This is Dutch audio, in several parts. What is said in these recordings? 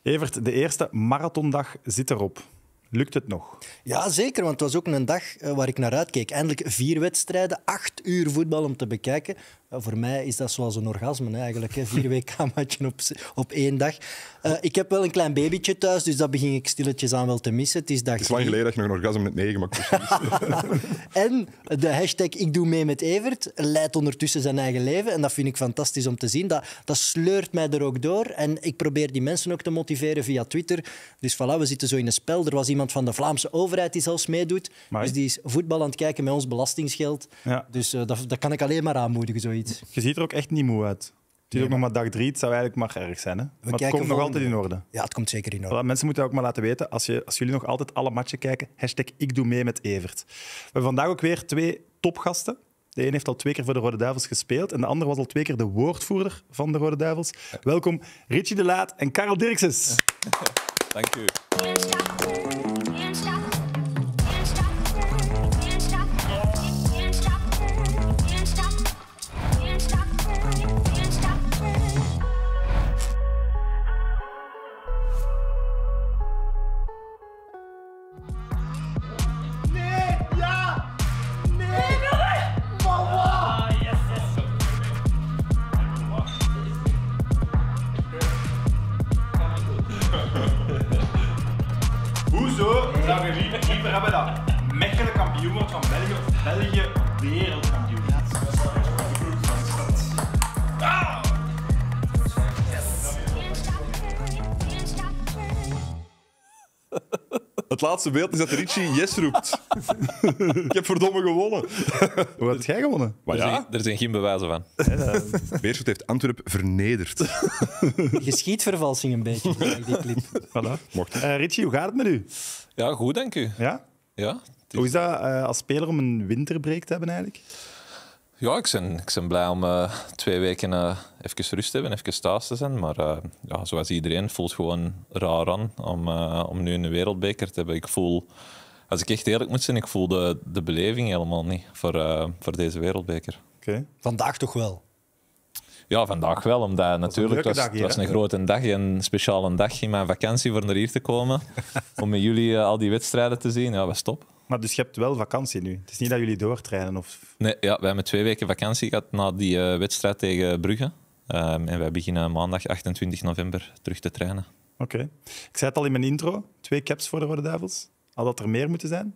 Evert, de eerste marathondag zit erop. Lukt het nog? Ja, zeker, want het was ook een dag waar ik naar uitkeek. Eindelijk 4 wedstrijden, 8 uur voetbal om te bekijken. Voor mij is dat zoals een orgasme eigenlijk. 4 WK-matchen op 1 dag. Ik heb wel een klein babytje thuis, dus dat begin ik stilletjes aan wel te missen. Het is dag Het is lang geleden dat je nog een orgasme hebt meegemaakt. En de hashtag Ik doe mee met Evert leidt ondertussen zijn eigen leven. En dat vind ik fantastisch om te zien. Dat sleurt mij er ook door. En ik probeer die mensen ook te motiveren via Twitter. Dus voilà, we zitten zo in een spel. Er was iemand van de Vlaamse overheid die zelfs meedoet. Amai. Dus die is voetbal aan het kijken met ons belastingsgeld. Ja. Dus dat kan ik alleen maar aanmoedigen, zoiets. Je ziet er ook echt niet moe uit. Het is ook nog maar dag 3. Het zou eigenlijk maar erg zijn. Hè? Maar het kijken komt nog volgende altijd in orde. Ja, het komt zeker in orde. Voilà, mensen moeten ook maar laten weten, als jullie nog altijd alle matchen kijken, hashtag Ik doe mee met Evert. We hebben vandaag ook weer 2 topgasten. De een heeft al 2 keer voor de Rode Duivels gespeeld en de ander was al 2 keer de woordvoerder van de Rode Duivels. Welkom Richie de Laat en Karel Dirkses. Dank u. Hoezo zou je liever hebben dat Mechelen kampioen wordt van België of België wereldkampioen? Het laatste beeld is dat Richie yes roept. Ik heb verdomme gewonnen. Hoe heb jij gewonnen? Maar ja, Er zijn geen bewijzen van. Beerschot heeft Antwerpen vernederd. Geschiedvervalsing een beetje, die clip. Voilà. Mocht. Richie, hoe gaat het met u? Ja, goed, dank u. Ja? Ja, Hoe is dat als speler om een winterbreak te hebben eigenlijk? ja ik ben blij om 2 weken even rust te hebben, even thuis te zijn. Maar ja, zoals iedereen voelt het gewoon raar aan om nu een wereldbeker te hebben. Ik voel, als ik echt eerlijk moet zijn, ik voel de beleving helemaal niet voor deze wereldbeker. Oké. Vandaag toch wel. Ja, vandaag wel, omdat natuurlijk leuke dag het hier, was hè? een grote dag, een speciale dag in mijn vakantie voor naar hier te komen. Om met jullie al die wedstrijden te zien, ja, was top. Maar dus je hebt wel vakantie nu. Het is niet dat jullie doortrainen of... Nee, ja, wij hebben 2 weken vakantie gehad na die wedstrijd tegen Brugge. En wij beginnen maandag 28 november terug te trainen. Oké. Ik zei het al in mijn intro. 2 caps voor de Rode Duivels. Had dat er meer moeten zijn?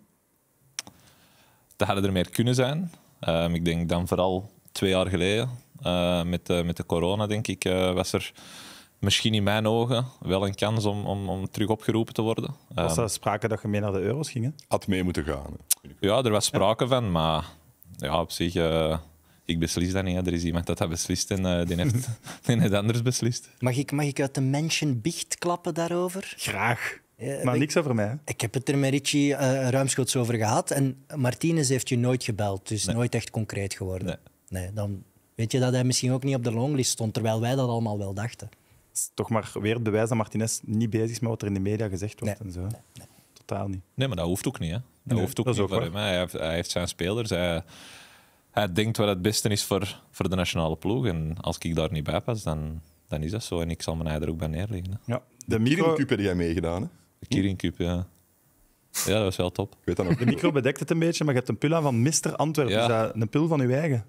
Dat hadden er meer kunnen zijn. Ik denk dan vooral 2 jaar geleden, met de corona, denk ik, was er misschien in mijn ogen wel een kans om terug opgeroepen te worden. Was er sprake dat je mee naar de euro's ging? Hè? Had mee moeten gaan. Ja, er was sprake van, maar ja, op zich, ik beslis dat niet. Hè. Er is iemand dat beslist en die heeft anders beslist. Mag ik uit de mention biecht klappen daarover? Graag. Ja, Maar niks over mij. Hè? Ik heb het er met Richie ruimschoots over gehad. En Martinez heeft je nooit gebeld, dus nooit echt concreet geworden. Nee, dan weet je dat hij misschien ook niet op de longlist stond, terwijl wij dat allemaal wel dachten. Het is toch maar weer het bewijs dat Martinez niet bezig is met wat er in de media gezegd wordt en zo. Nee. Totaal niet. Nee, maar dat hoeft ook niet. Hè. Dat Nee, hoeft ook dat is niet ook voor hem. Hè. Hij heeft zijn spelers. Hij denkt wat het beste is voor de nationale ploeg. En als ik daar niet bij pas, dan is dat zo. En ik zal mijn ei er ook bij neerleggen. Hè. Ja. De Micro-Cup heb jij meegedaan, hè? De Kirin Cup, ja. Ja, dat was wel top. Ik weet dat nog. De micro bedekt het een beetje, maar je hebt een pul aan van Mr. Antwerpen. Ja. Is dat een pul van uw eigen?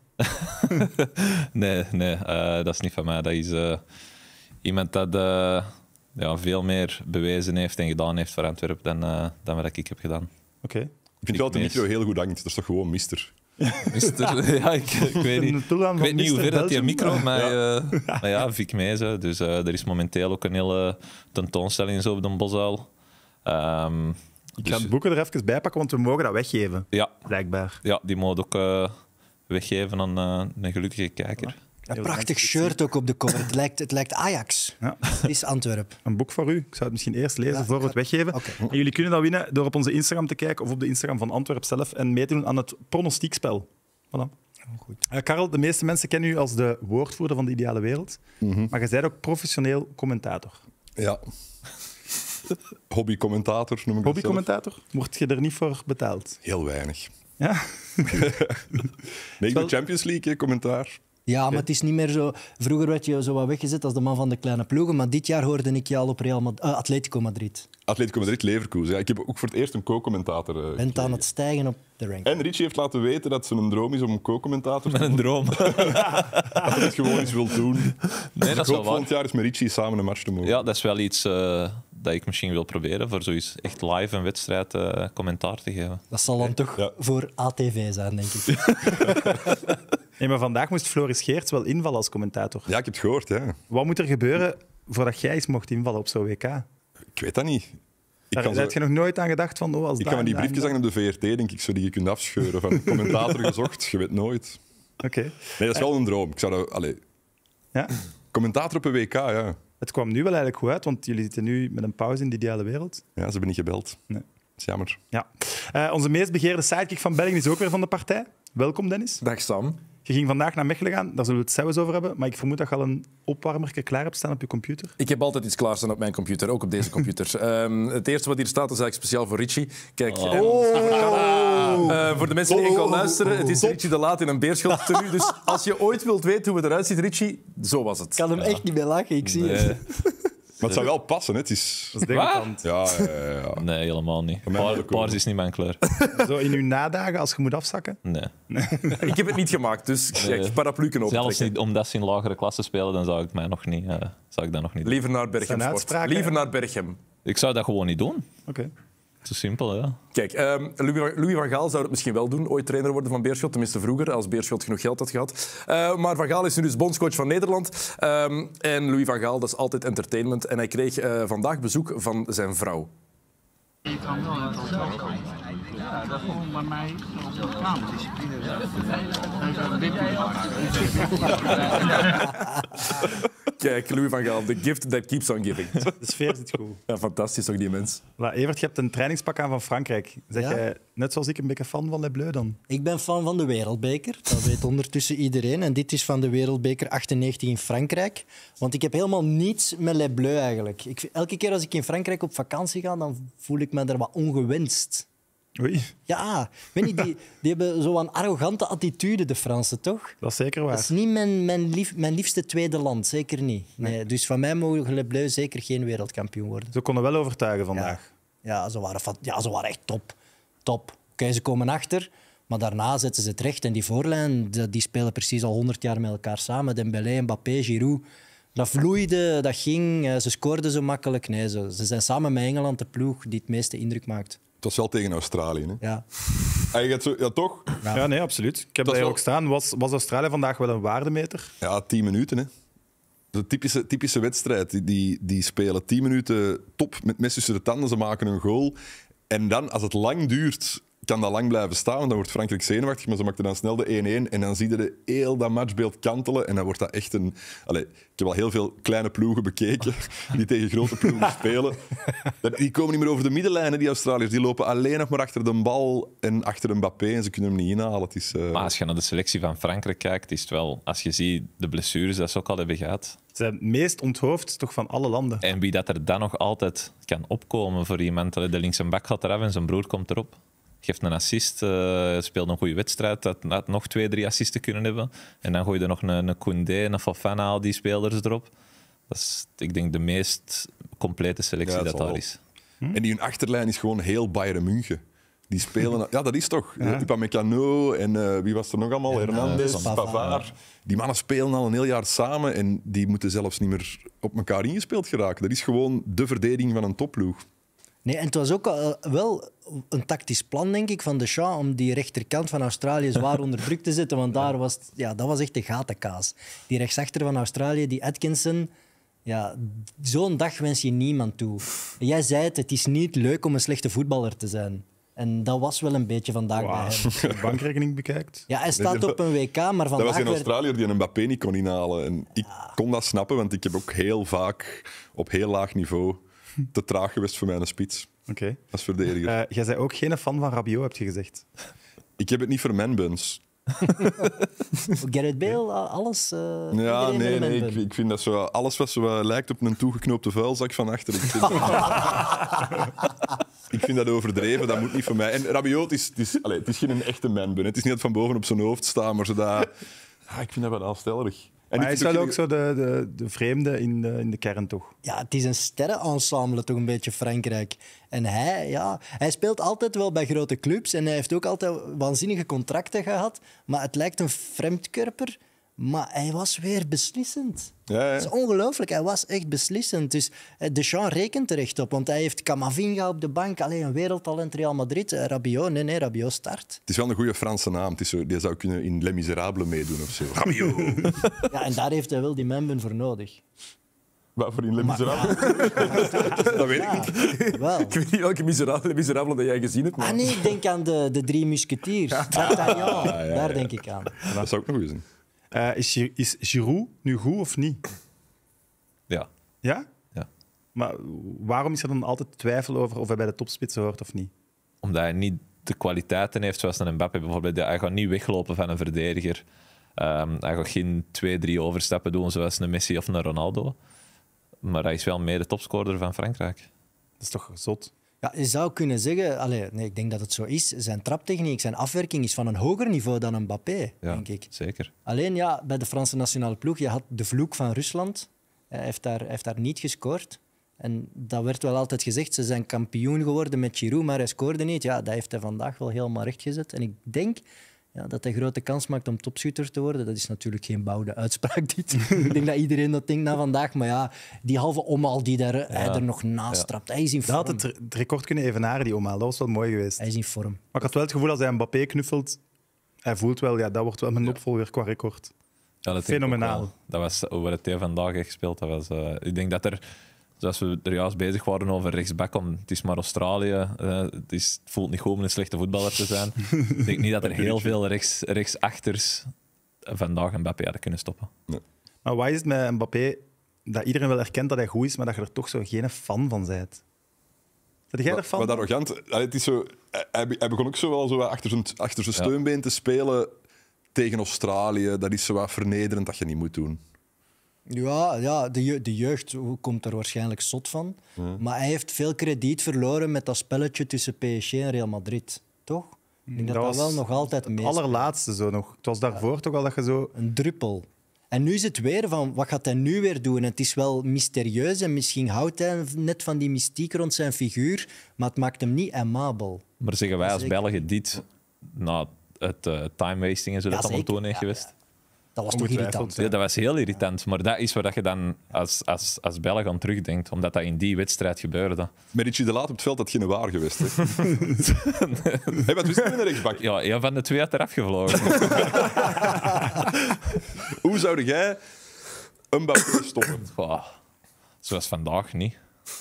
Nee, dat is niet van mij. Dat is iemand dat veel meer bewezen heeft en gedaan heeft voor Antwerpen dan wat ik heb gedaan. Oké. Ik vind wel dat de micro heel goed hangt. Dat is toch gewoon mister. Ja, ik weet niet. Een pul aan Ik van weet niet Mr. hoe ver dat die Belgium. micro, maar ja, Vic Meeze. Dus er is momenteel ook een hele tentoonstelling zo op de Bosuil. Ik ga het boeken er even bij pakken, want we mogen dat weggeven. Ja, Blijkbaar. ja, die moet ook weggeven aan een gelukkige kijker. Een prachtig shirt ook op de cover. Het lijkt Ajax. Ja. Het is Antwerpen. Een boek voor u. Ik zou het misschien eerst lezen Ja, voor we het weggeven. Oké. En jullie kunnen dat winnen door op onze Instagram te kijken of op de Instagram van Antwerp zelf en mee te doen aan het pronostiekspel. Voilà. Goed. Karel, de meeste mensen kennen u als de woordvoerder van de ideale wereld, maar je bent ook professioneel commentator. Ja. Hobby-commentator noem ik dat zelf. Hobbycommentator? Word je er niet voor betaald? Heel weinig. Ja? Nee, ik doe Champions League commentaar. Ja, maar het is niet meer zo... Vroeger werd je zo wat weggezet als de man van de kleine ploegen, maar dit jaar hoorde ik je al op Atletico Madrid. Atletico Madrid, Leverkusen. Ja, ik heb ook voor het eerst een co-commentator Bent aan het stijgen op de rank. En Richie heeft laten weten dat het een droom is om een co-commentator te Met een droom. Dat hij het gewoon eens wil doen. Nee, dat Ik is hoop wel waar. volgend jaar eens met Richie samen een match te mogen. Ja, dat is wel iets dat ik misschien wil proberen. Voor zoiets echt live een wedstrijd commentaar te geven. Dat zal dan toch Ja. voor ATV zijn, denk ik. Nee, maar vandaag moest Floris Geerts wel invallen als commentator. Ja, ik heb het gehoord. Ja. Wat moet er gebeuren voordat jij eens mocht invallen op zo'n WK? Ik weet dat niet. Daar kan zo- heb je nog nooit aan gedacht van... Oh, als Ik dat kan van die en dat briefjes en hangen op de VRT, denk ik, zo die je kunt afscheuren. Van commentator gezocht, je weet nooit. dat. Oké. Nee, dat is wel een droom. Ik zou dat, Ja. commentator op een WK, ja. Het kwam nu wel eigenlijk goed uit, want jullie zitten nu met een pauze in de ideale wereld. Ja, ze hebben niet gebeld. Nee. Dat is jammer. Ja. Onze meest begeerde sidekick van België is ook weer van de partij. Welkom, Dennis. Dag Sam. Je ging vandaag naar Mechelen gaan, daar zullen we het zelfs over hebben. Maar ik vermoed dat je al een opwarmerke klaar hebt staan op je computer. Ik heb altijd iets klaarstaan op mijn computer, ook op deze computer. Het eerste wat hier staat is eigenlijk speciaal voor Richie. Kijk, voor de mensen die enkel luisteren, het is Richie de Laat in een beerschot tenue. Dus als je ooit wilt weten hoe het eruit ziet, Richie, zo was het. Ik kan hem echt niet meer lachen, ik zie het. Maar het zou wel passen, hè. Het is... Dat is degoutant. Ja. Nee, helemaal niet. mij wel ook Paars is niet mijn kleur. Zo in uw nadagen, als je moet afzakken. Nee. Ik heb het niet gemaakt, dus kijk, parapluken Zelfs optrekken. niet omdat ze in lagere klassen spelen, dan zou ik, zou ik dat nog niet doen. Liever naar Berchem Zijn Sport. uitspraken, Liever hè? naar Berchem. Ik zou dat gewoon niet doen. Oké. Zo simpel, ja. Kijk, Louis van Gaal zou het misschien wel doen, ooit trainer worden van Beerschot, tenminste vroeger, als Beerschot genoeg geld had gehad. Maar Van Gaal is nu dus bondscoach van Nederland. En Louis van Gaal, dat is altijd entertainment. En hij kreeg vandaag bezoek van zijn vrouw. Je kan wel naar het hotel komen. Ja, dat gewoon bij mij op de kamer. Kijk, Louis van Gaal, the gift that keeps on giving. De sfeer zit goed. Ja, fantastisch toch, die mens. Voilà, Evert, je hebt een trainingspak aan van Frankrijk. Zeg Ja? jij, net zoals ik, een beetje fan van Les Bleus dan? Ik ben fan van de Wereldbeker. Dat weet ondertussen iedereen. En dit is van de Wereldbeker 98 in Frankrijk. Want ik heb helemaal niets met Les Bleus eigenlijk. Elke keer als ik in Frankrijk op vakantie ga, dan voel ik me daar wat ongewenst. Oei, Ja, ik weet niet, die hebben zo'n arrogante attitude, de Fransen, toch? dat is zeker waar. Dat is niet mijn liefste tweede land, zeker niet. Nee, dus van mij mogen Les Bleus zeker geen wereldkampioen worden. Ze konden wel overtuigen vandaag. Ja, ze waren echt top. Top. Oké, ze komen achter, maar daarna zetten ze het recht. En die voorlijn, die spelen precies al 100 jaar met elkaar samen. Dembélé, Mbappé, Giroud. Dat vloeide, dat ging. Ze scoorden zo makkelijk. Nee, ze zijn samen met Engeland de ploeg die het meeste indruk maakt. Het was wel tegen Australië, hè. Ja. Ja, toch? Ja, nee, absoluut. Ik heb Dat daar is ook staan. Was Australië vandaag wel een waardemeter? Ja, 10 minuten, hè. De typische wedstrijd. Die spelen 10 minuten top met mes tussen de tanden. Ze maken een goal. En dan, als het lang duurt, kan dat lang blijven staan. Dan wordt Frankrijk zenuwachtig, maar ze maakten dan snel de 1-1. En dan zie je heel dat matchbeeld kantelen. En dan wordt dat echt een... Allee, ik heb al heel veel kleine ploegen bekeken die tegen grote ploegen spelen. Die komen niet meer over de middenlijnen, die Australiërs. Die lopen alleen nog maar achter de bal en achter Mbappé. En ze kunnen hem niet inhalen. Het is, Maar als je naar de selectie van Frankrijk kijkt, is het wel... Als je ziet de blessures dat ze ook al hebben gehad. Ze zijn het meest onthoofd toch van alle landen. En wie dat er dan nog altijd kan opkomen voor iemand. De linkse bak gaat eraf en zijn broer komt erop. Geeft een assist, speelt een goede wedstrijd. Dat had nog 2-3 assisten kunnen hebben. En dan gooi je er nog een Koundé, een Fofana, al die spelers erop. Dat is, ik denk, de meest complete selectie Ja, dat zal daar wel. is. En die hun achterlijn is gewoon heel Bayern München. Die spelen... Ja, dat is toch. Upamecano en wie was er nog allemaal? Hernandez, Pavard. Pavard. Die mannen spelen al een heel jaar samen en die moeten zelfs niet meer op elkaar ingespeeld geraken. Dat is gewoon de verdediging van een topploeg. Nee, en het was ook wel een tactisch plan, denk ik, van Deschamps om die rechterkant van Australië zwaar onder druk te zetten. Want daar was, dat was echt de gatenkaas. Die rechtsachter van Australië, die Atkinson... Ja, zo'n dag wens je niemand toe. Jij zei het is niet leuk om een slechte voetballer te zijn. En dat was wel een beetje vandaag bij hem. Als je de bankrekening bekijkt. Ja, hij staat op een WK, maar Dat vandaag was een werd... Australiër die een Mbappé niet kon inhalen. En ik kon dat snappen, want ik heb ook heel vaak op heel laag niveau te traag geweest voor mijn spits Oké. als verdediger. Jij zei ook geen fan van Rabiot, heb je gezegd. Ik heb het niet voor manbuns. Gareth Bale, alles... Ja, iedereen nee, met een nee. bun. Ik vind dat zo... Alles wat zo lijkt op een toegeknoopte vuilzak van achter. Ik vind dat overdreven, dat moet niet voor mij. En Rabiot, het is geen echte manbun. Het is niet dat van boven op zijn hoofd staan, maar zo dat... Ik vind dat wel aanstellerig. En Maar hij ik is vind wel ook zo de vreemde in de kern, toch? Ja, het is een sterrenensemble, toch een beetje Frankrijk. En hij speelt altijd wel bij grote clubs en hij heeft ook altijd waanzinnige contracten gehad. Maar het lijkt een vreemdkörper, maar hij was weer beslissend. Ja. Dat is ongelooflijk, hij was echt beslissend. Dus Deschamps rekent er echt op, want hij heeft Camavinga op de bank. Alleen een wereldtalent Real Madrid. Rabiot, nee, Rabiot start. Het is wel een goede Franse naam. Het is zo, die zou kunnen in Les Miserables meedoen of zo. Rabiot. Ja, en daar heeft hij wel die Memben voor nodig. Wat voor in Les Miserables? Dat weet ik niet. Wel. Ik weet niet welke miserabele dat jij gezien hebt. Maar... Ah nee, ik denk aan de drie musketiers. D'Artagnan, daar denk ik aan. Dat zou ik nog eens zien. Is Giroud nu goed of niet? Ja. Ja? Ja. Maar waarom is er dan altijd twijfel over of hij bij de topspitsen hoort of niet? Omdat hij niet de kwaliteiten heeft zoals een Mbappé bijvoorbeeld. Hij gaat niet weglopen van een verdediger. Hij gaat geen 2-3 overstappen doen zoals een Messi of een Ronaldo. Maar hij is wel mede topscorer van Frankrijk. Dat is toch zot? Ja, je zou kunnen zeggen, nee, ik denk dat het zo is. Zijn traptechniek, zijn afwerking is van een hoger niveau dan een Mbappé, Ja, denk ik. zeker. Alleen ja, bij de Franse nationale ploeg, je had de vloek van Rusland. Hij heeft daar niet gescoord. En dat werd wel altijd gezegd, ze zijn kampioen geworden met Giroud, maar hij scoorde niet. Ja, dat heeft hij vandaag wel helemaal rechtgezet. En ik denk dat hij grote kans maakt om topschutter te worden. Dat is natuurlijk geen bouwde uitspraak, dit. Ik denk dat iedereen dat denkt na vandaag. Maar ja, die halve omhaal die hij er nog naast trapt, hij is in Dat vorm. had het record kunnen evenaren, die omhaal. Dat was wel mooi geweest. Hij is in vorm. Maar ik had wel het gevoel, als hij Mbappé knuffelt, hij voelt wel, dat wordt wel mijn opvolger qua record. Ja, dat denk ik ook Fenomenaal. wel. Dat was hoe het hij vandaag heeft gespeeld. Dat was, ik denk dat er, zoals we er juist bezig waren over rechtsback, het is maar Australië. Het voelt niet goed om een slechte voetballer te zijn. Ik denk niet dat er heel veel rechtsachters vandaag een Mbappé hadden kunnen stoppen. Maar wat is het met Mbappé dat iedereen wel erkent dat hij goed is, maar dat je er toch zo geen fan van bent? Ben jij ervan? Wat arrogant. Het is zo, hij begon ook zo wel zo achter zijn steunbeen te spelen tegen Australië. Dat is zo wat vernederend dat je niet moet doen. Ja, de jeugd komt er waarschijnlijk zot van. Maar hij heeft veel krediet verloren met dat spelletje tussen PSG en Real Madrid. Toch? Ik denk dat was wel nog altijd het meespeelt. allerlaatste zo nog. Het was daarvoor toch al dat je zo... Een druppel. En nu is het weer van, wat gaat hij nu weer doen? En het is wel mysterieus en misschien houdt hij net van die mystiek rond zijn figuur, maar het maakt hem niet aimabel. Maar zeggen wij als Zeker. Belgen dit na het time wasting en zo dat allemaal zeker. toen heeft geweest? Dat was toch Ongetwijfeld, irritant? Ja, dat was heel irritant. Maar dat is waar je dan als Belg aan terugdenkt, omdat dat in die wedstrijd gebeurde. Met Richie de Laat op het veld had geen waar geweest. Hè? Hey, wat wist je met de rechtsbak? Ja, een van de twee had eraf gevlogen. Hoe zou jij een Mbappé stoppen? Zoals vandaag niet.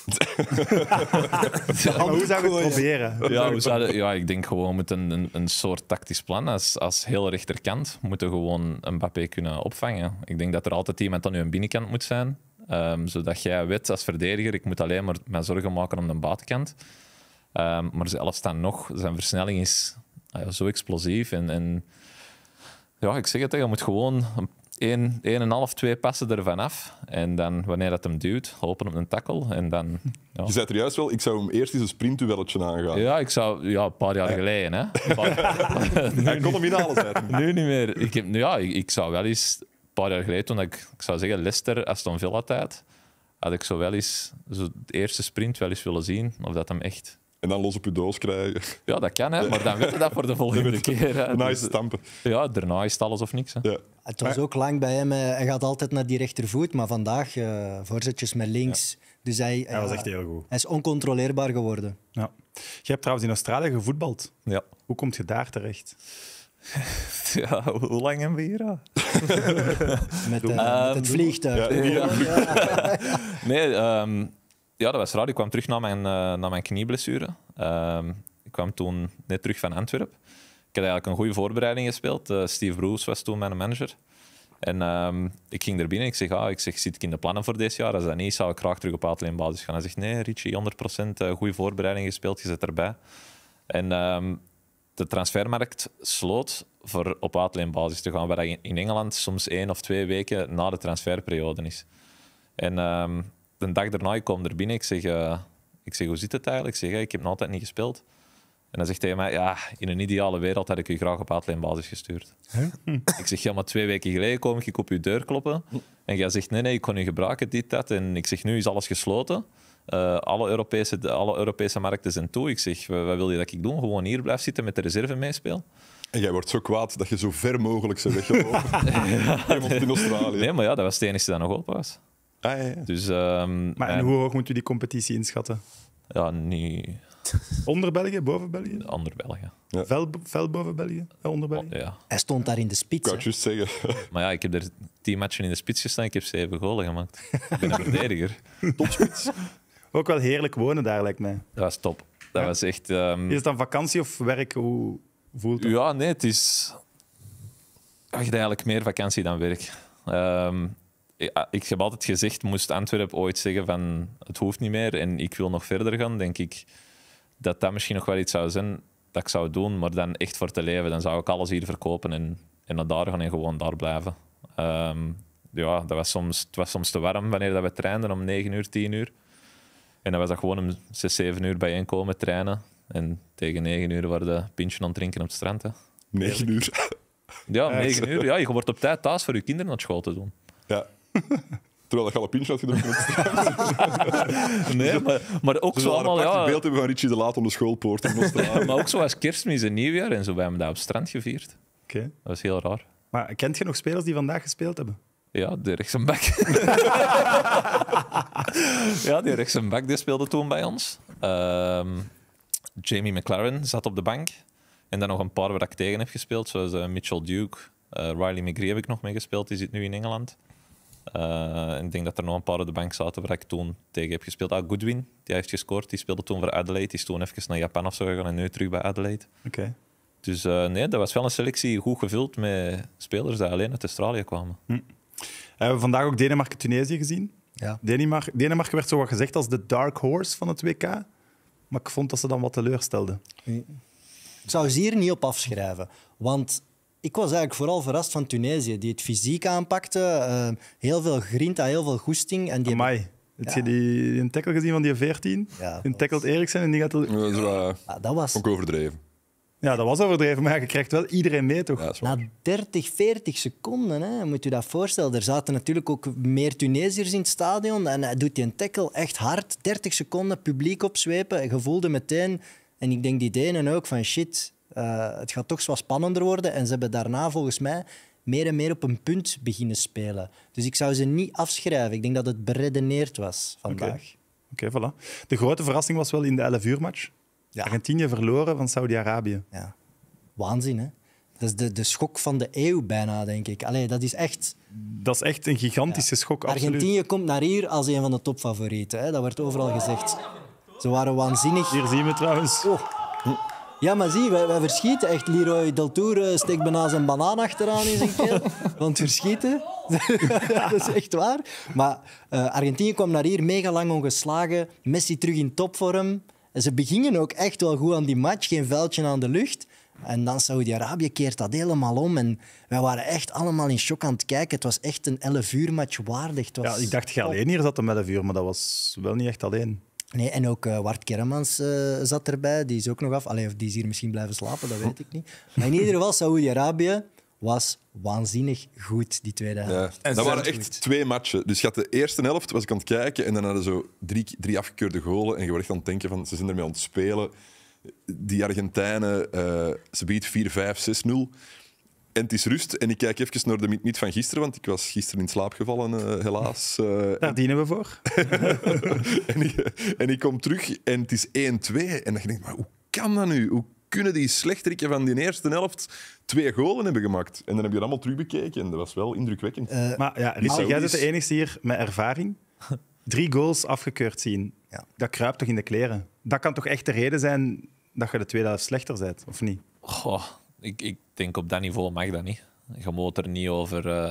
Maar hoe zou je het proberen? Ja, ik denk gewoon met een soort tactisch plan. Als heel rechterkant moeten we gewoon een Mbappé kunnen opvangen. Ik denk dat er altijd iemand aan je binnenkant moet zijn. Zodat jij weet als verdediger, ik moet alleen maar mij zorgen maken om de buitenkant. Maar zelfs dan nog, zijn versnelling is zo explosief. En ja, ik zeg het, je moet gewoon 1,5, 2 passen ervan af. En dan, wanneer dat hem duwt, lopen op een tackle. En dan... Ja. Je zei het er juist wel, ik zou hem eerst eens een sprintduelletje aangaan. Ja, ik zou... Ja, een paar jaar geleden, hè. Hij kon hem inhalen, zei hij. Nu niet meer. Ik zou wel eens... Een paar jaar geleden, toen ik zou zeggen Leicester, Aston Villa tijd, had ik zo wel eens zo de eerste sprint wel eens willen zien. Of dat hem echt... En dan los op je doos krijgen. Ja, dat kan, hè. Maar dan weet je dat voor de volgende keer. Hè. Daarna is Dus, het stampen. ja, daarna is het alles of niks. Hè. Ja. Het was ook lang bij hem. Hij gaat altijd naar die rechtervoet, maar vandaag voorzetjes met links. Dus hij was echt heel goed. Hij is oncontroleerbaar geworden. Ja. Je hebt trouwens in Australië gevoetbald. Ja. Hoe kom je daar terecht? Ja, hoe lang hebben we hier? Met het vliegtuig. Nee, ja, dat was raar. Ik kwam terug na mijn knieblessure. Ik kwam toen net terug van Antwerpen. Ik had eigenlijk een goede voorbereiding gespeeld. Steve Bruce was toen mijn manager. En ik ging er binnen. Ik zeg, zit ik in de plannen voor dit jaar? Als dat niet is, zou ik graag terug op A-basis gaan. Hij zegt, nee, Richie, 100% goede voorbereiding gespeeld. Je zit erbij. En de transfermarkt sloot voor op A-basis te gaan, waar dat in Engeland soms 1 of 2 weken na de transferperiode is. En de dag daarna, ik kom er binnen. Ik zeg, hoe zit het eigenlijk? Ik zeg, ik heb nog altijd niet gespeeld. En dan zegt hij mij, ja, in een ideale wereld had ik u graag op uitleenbasis gestuurd. Ik zeg, ja, maar 2 weken geleden kom ik op uw deur kloppen. En jij zegt, nee, ik kon u gebruiken, dit, dat. En ik zeg, nu is alles gesloten. Alle Europese markten zijn toe. Ik zeg, wat wil je dat ik doe? Gewoon hier blijf zitten met de reserve meespeel? En jij wordt zo kwaad dat je zo ver mogelijk bent weggelopen. In Australië. Nee, maar ja, dat was het enige dat nog open was. Ja. Dus, Maar en hoe hoog moet u die competitie inschatten? Ja, niet Onder België, boven België? ander België. Fel boven België? Onder België? Ja. Hij stond daar in de spits. Ik kan het Hè. juist zeggen. Maar ja, ik heb er 10 matchen in de spits gestaan. Ik heb 7 golen gemaakt. Ik ben een verdediger. Topspits. Ook wel heerlijk wonen daar, lijkt mij. Dat was top. Dat was echt... Is het dan vakantie of werk? Hoe voelt het? Ja, nee, het is... Ik heb eigenlijk meer vakantie dan werk. Ik heb altijd gezegd, moest Antwerpen ooit zeggen van het hoeft niet meer en ik wil nog verder gaan, denk ik dat dat misschien nog wel iets zou zijn dat ik zou doen, maar dan echt voor te leven. Dan zou ik alles hier verkopen en naar daar gaan en gewoon daar blijven. Ja, het was soms te warm wanneer dat we trainden om 9 uur, 10 uur. En dan was dat gewoon om 6, 7 uur bijeenkomen, trainen. En tegen 9 uur waren de pintje aan het drinken op het strand. Hè. 9 uur. Ja, 9 uur. Ja, je wordt op tijd thuis voor je kinderen naar school te doen. Ja. Terwijl je al een pintje had gedronken. Nee, maar ook zo allemaal... een Ja, beeld hebben van Richie de Laat om de schoolpoort in Australië. maar ook zo als Kerstmis en Nieuwjaar en zo. Wij hebben dat op het strand gevierd. Oké. Dat was heel raar. Maar kent je nog spelers die vandaag gespeeld hebben? Ja, de rechtsback. Ja, die rechtsback die speelde toen bij ons. Jamie McLaren zat op de bank. En dan nog een paar waar ik tegen heb gespeeld, zoals Mitchell Duke. Riley McGree heb ik nog mee gespeeld, die zit nu in Engeland. En ik denk dat er nog een paar op de bank zaten waar ik toen tegen heb gespeeld. Goodwin, die heeft gescoord. Die speelde toen voor Adelaide. Die is toen even naar Japan of zo gegaan en nu terug bij Adelaide. Oké. Dus nee, dat was wel een selectie goed gevuld met spelers die alleen uit Australië kwamen. We hebben vandaag ook Denemarken-Tunesië gezien. Ja. Denemarken werd zo wat gezegd als de dark horse van het WK. Maar ik vond dat ze dan wat teleurstelden. Ik zou ze hier niet op afschrijven. Want ik was eigenlijk vooral verrast van Tunesië, die het fysiek aanpakte. Heel veel grinta, heel veel goesting. En die Amai. Heb je die een tackle gezien van die 14? Ja, Die tackelt Eriksen en die gaat... Dat is wel dat was... ook overdreven. Ja, dat was overdreven, maar ja, je krijgt wel iedereen mee, toch? Ja, dat is waar. Na 30, 40 seconden, hè, moet je dat voorstellen. Er zaten natuurlijk ook meer Tunesiërs in het stadion. En hij doet die een tackle echt hard. 30 seconden, publiek opzwepen. Je voelde meteen, en ik denk die Denen ook, van shit, het gaat toch wat spannender worden. En ze hebben daarna volgens mij meer en meer op een punt beginnen spelen. Dus ik zou ze niet afschrijven. Ik denk dat het beredeneerd was vandaag. Oké, voilà. De grote verrassing was wel in de 11 uur match. Ja. Argentinië verloren van Saudi-Arabië. Ja. Waanzin, hè? Dat is de schok van de eeuw bijna, denk ik. Allee, dat is echt... Dat is echt een gigantische schok, absoluut. Argentinië komt naar hier als een van de topfavorieten. Hè? Dat wordt overal gezegd. Ze waren waanzinnig. Hier zien we trouwens. Oh. Ja, maar zie, wij verschieten echt. Leroy Del Tour steekt bijna zijn banaan achteraan in zijn keel. Want verschieten, dat is echt waar. Maar Argentinië kwam naar hier mega lang ongeslagen. Messi terug in topvorm. En ze beginnen ook echt wel goed aan die match. Geen vuiltje aan de lucht. En dan Saudi-Arabië keert dat helemaal om. En wij waren echt allemaal in shock aan het kijken. Het was echt een 11 uur match waardig. Het was Ja, ik dacht je alleen hier zat om 11 uur, maar dat was wel niet echt alleen. Nee, en ook Wart Kermans zat erbij. Die is ook nog af. Allee, of die is hier misschien blijven slapen, dat weet ik niet. Maar in ieder geval, Saoedi-Arabië was waanzinnig goed, die tweede helft. Ja. En Dat ze waren zijn echt 2 matchen. Dus je had de eerste helft, was ik aan het kijken, en dan hadden ze zo 3 afgekeurde golen. En je wordt echt aan het denken van, ze zijn ermee aan het spelen. Die Argentijnen, ze biedt 4-5, 6-0. En het is rust. En ik kijk even naar de meet van gisteren, want ik was gisteren in slaap gevallen, helaas. Daar dienen we voor. en ik kom terug en het is 1-2. En dan denk ik, maar hoe kan dat nu? Hoe kunnen die slechterikken van die eerste helft 2 golen hebben gemaakt? En dan heb je dat allemaal terugbekeken en dat was wel indrukwekkend. Maar ja, Richard, jij bent de enige hier met ervaring. 3 goals afgekeurd zien. Ja. Dat kruipt toch in de kleren? Dat kan toch echt de reden zijn dat je de tweede helft slechter bent, of niet? Goh, ik denk op dat niveau mag dat niet. Je moet er niet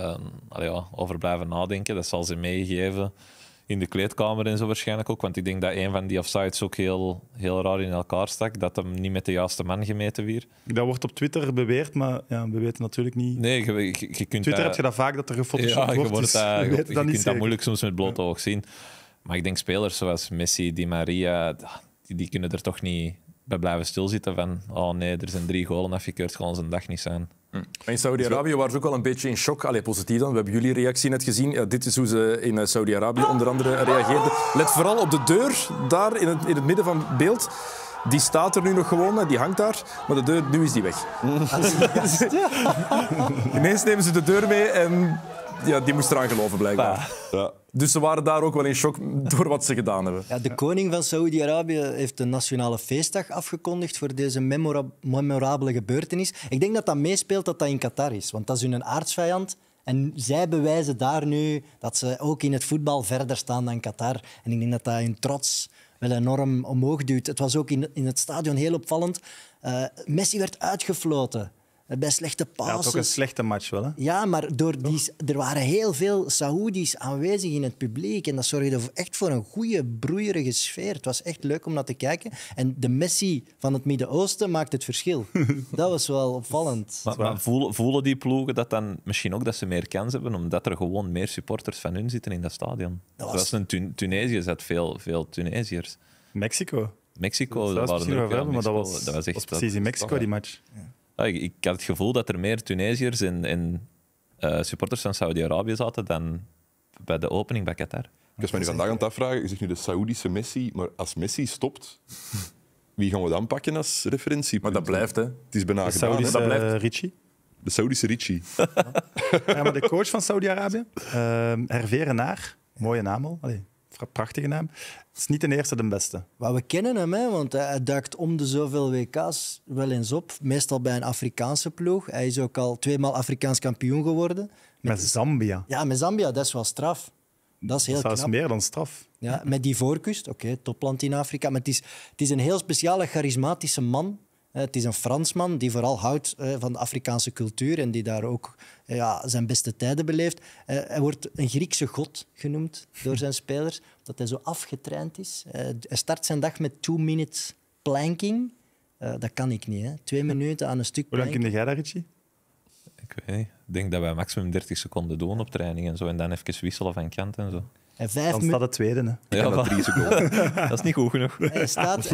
over blijven nadenken. Dat zal ze meegeven in de kleedkamer en zo waarschijnlijk ook. Want ik denk dat een van die offsides ook heel raar in elkaar stak. Dat hem niet met de juiste man gemeten werd. Dat wordt op Twitter beweerd, maar ja, we weten natuurlijk niet. Nee, je kunt Twitter heb je dat vaak, dat er gefotoshopt ja, wordt. Dus we weten je dat niet kunt dat zeker. moeilijk soms met blote oog zien. Maar ik denk spelers zoals Messi, Di Maria, die kunnen er toch niet bij blijven stilzitten van oh nee, er zijn 3 golen afgekeurd, gewoon zijn dag niet zijn. In Saudi-Arabië waren ze ook wel een beetje in shock. Allee, positief dan. We hebben jullie reactie net gezien. Ja, dit is hoe ze in Saudi-Arabië onder andere reageerden. Let vooral op de deur, daar in het midden van het beeld. Die staat er nu nog gewoon, die hangt daar. Maar de deur, nu is die weg. Ineens nemen ze de deur mee en ja, die moest eraan geloven, blijkbaar. Ja. Dus ze waren daar ook wel in shock door wat ze gedaan hebben. Ja, de koning van Saoedi-Arabië heeft een nationale feestdag afgekondigd voor deze memorabele gebeurtenis. Ik denk dat dat meespeelt dat dat in Qatar is, want dat is hun aardsvijand. En zij bewijzen daar nu dat ze ook in het voetbal verder staan dan Qatar. En ik denk dat dat hun trots wel enorm omhoog duwt. Het was ook in het stadion heel opvallend. Messi werd uitgefloten bij slechte Hij had ook een passes. slechte match wel. Hè? Ja, maar er waren heel veel Saoedi's aanwezig in het publiek. En dat zorgde echt voor een goede, broeierige sfeer. Het was echt leuk om naar te kijken. En de Messi van het Midden-Oosten maakt het verschil. Dat was wel opvallend. Maar voelen die ploegen dat dan misschien ook dat ze meer kans hebben, omdat er gewoon meer supporters van hun zitten in dat stadion? Zoals in Tunesië zat veel Tunesiërs. Mexico. Mexico, Dat was misschien wel ver, maar dat was echt precies in Mexico, die match. Ja, ik had het gevoel dat er meer Tunesiërs en supporters van Saudi-Arabië zaten dan bij de opening bij Qatar. Ik was me nu vandaag aan het afvragen, je zegt nu de Saoedische Messi, maar als Messi stopt, wie gaan we dan pakken als referentie? Maar dat blijft, hè. Het is bijna De gedaan, hè. Saoedische dat blijft. Ricci. De Saoedische Ricci. Ja, maar de coach van Saudi-Arabië, Hervé Renard, mooie naam al, allee, prachtige naam, is niet de eerste de beste. Maar we kennen hem, hè, want hij duikt om de zoveel WK's wel eens op. Meestal bij een Afrikaanse ploeg. Hij is ook al 2 maal Afrikaans kampioen geworden. Met Zambia. Ja, met Zambia, dat is wel straf. Dat is heel Dat is knap. meer dan straf. Ja, met die voorkust, oké, topland in Afrika. Maar het is een heel speciale, charismatische man. Het is een Fransman die vooral houdt van de Afrikaanse cultuur en die daar ook zijn beste tijden beleeft. Hij wordt een Griekse god genoemd door zijn spelers, omdat hij zo afgetraind is. Hij start zijn dag met 2 minutes planking. Dat kan ik niet, hè. 2 minuten aan een stuk Hoe lang planken. kun jij dat, Richie? Ik weet niet. Ik denk dat wij maximum 30 seconden doen op training en zo, en dan even wisselen van kant en zo. En 5 Dan staat minuten. het tweede. Hè. Ja, maar 3 seconden. dat is niet goed genoeg. Hij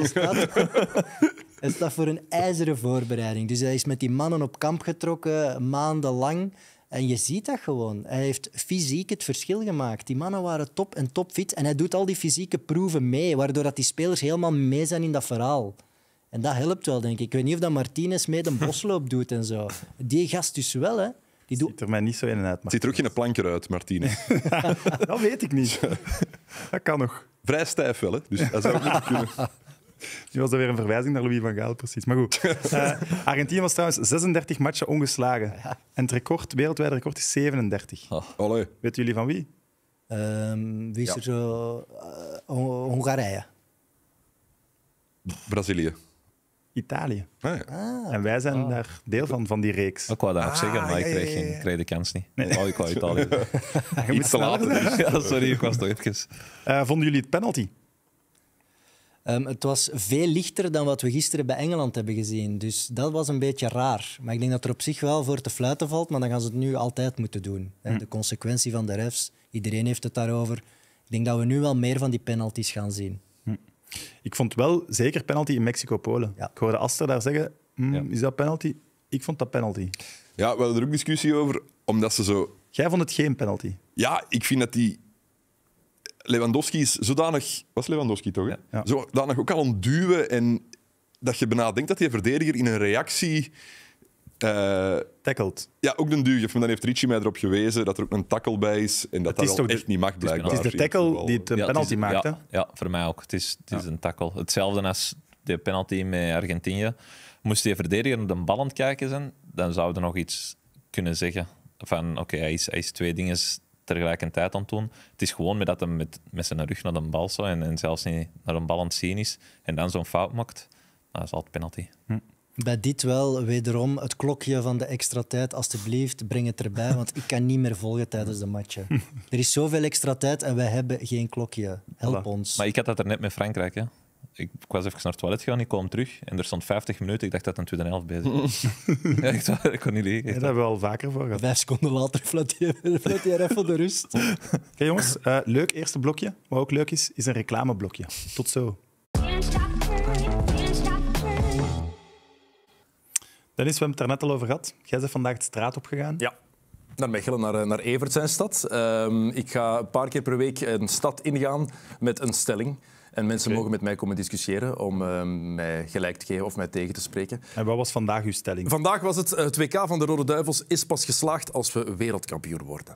staat voor een ijzeren voorbereiding. Dus hij is met die mannen op kamp getrokken, maandenlang. En je ziet dat gewoon. Hij heeft fysiek het verschil gemaakt. Die mannen waren top en topfit. En hij doet al die fysieke proeven mee, waardoor dat die spelers helemaal mee zijn in dat verhaal. En dat helpt wel, denk ik. Ik weet niet of dat Martinez mee een bosloop doet en zo. Die gast dus wel, hè. Die doet... Ziet er mij niet zo in en uit. Het Maar ziet er ook geen planker uit, Martine. dat weet ik niet. Dat kan nog. Vrij stijf wel, hè? Dus dat zou ook niet kunnen. Nu was dat weer een verwijzing naar Louis van Gaal, precies. Maar goed. Argentinië was trouwens 36 matchen ongeslagen. En het wereldwijd record is 37. Allee. Weten jullie van wie? Wie is er zo... Hongarije. Brazilië. Italië. Ah, ja. En wij zijn daar deel van die reeks. Ik wou dat ook zeggen, maar ik kreeg de kans niet. Oh, ik wou Italië. Iets te laat. Ja, sorry, ik was toch even... Vonden jullie het penalty? Het was veel lichter dan wat we gisteren bij Engeland hebben gezien. Dus dat was een beetje raar. Maar ik denk dat er op zich wel voor te fluiten valt, maar dan gaan ze het nu altijd moeten doen. De consequentie van de refs, iedereen heeft het daarover. Ik denk dat we nu wel meer van die penalties gaan zien. Ik vond wel zeker penalty in Mexico-Polen. Ja. Ik hoorde Aster daar zeggen, is dat penalty? Ik vond dat penalty. Ja, we hadden er ook discussie over, omdat ze zo... Jij vond het geen penalty. Ja, ik vind dat die... Lewandowski is zodanig... Was Lewandowski toch, hè? Ja. Zodanig ook al aan het duwen en dat je bijna denkt dat die verdediger in een reactie... Tackled. Ja, ook de duw. Maar dan heeft Ricci mij erop gewezen dat er ook een tackle bij is en dat Het is dat al toch echt niet mag, blijkbaar. Het is de tackle die het een penalty maakt. Hè? Ja, voor mij ook. Het is een tackle. Hetzelfde als de penalty met Argentinië. Moest die verdediger naar de bal aan het kijken zijn, dan zou je nog iets kunnen zeggen. Van oké, hij is 2 dingen tegelijkertijd aan het doen. Het is gewoon met dat hij met zijn rug naar de bal zo en zelfs niet naar een bal aan het zien is en dan zo'n fout maakt. Dat is altijd penalty. Bij dit wel, wederom, het klokje van de extra tijd. Alsjeblieft, breng het erbij, want ik kan niet meer volgen tijdens de matchen. Er is zoveel extra tijd en wij hebben geen klokje. Help Voilà. ons. Maar ik had dat er net met Frankrijk. Hè. Ik was even naar het toilet gegaan, ik kwam terug en er stond 50 minuten. Ik dacht dat het een tweede helft bezig was. Ja, echt waar, ik kon niet liggen. Ja, daar hebben we al vaker voor gehad. 5 seconden later fluit hij even de rust. Oké, jongens, leuk eerste blokje. Wat ook leuk is een reclameblokje. Tot zo. Can't stop the feeling, can't stop the Dennis, we hebben het er net al over gehad. Jij bent vandaag de straat opgegaan. Ja. Naar Mechelen, naar Evert zijn stad. Ik ga een paar keer per week een stad ingaan met een stelling. En mensen mogen met mij komen discussiëren om mij gelijk te geven of mij tegen te spreken. En wat was vandaag uw stelling? Vandaag was het WK van de Rode Duivels is pas geslaagd als we wereldkampioen worden.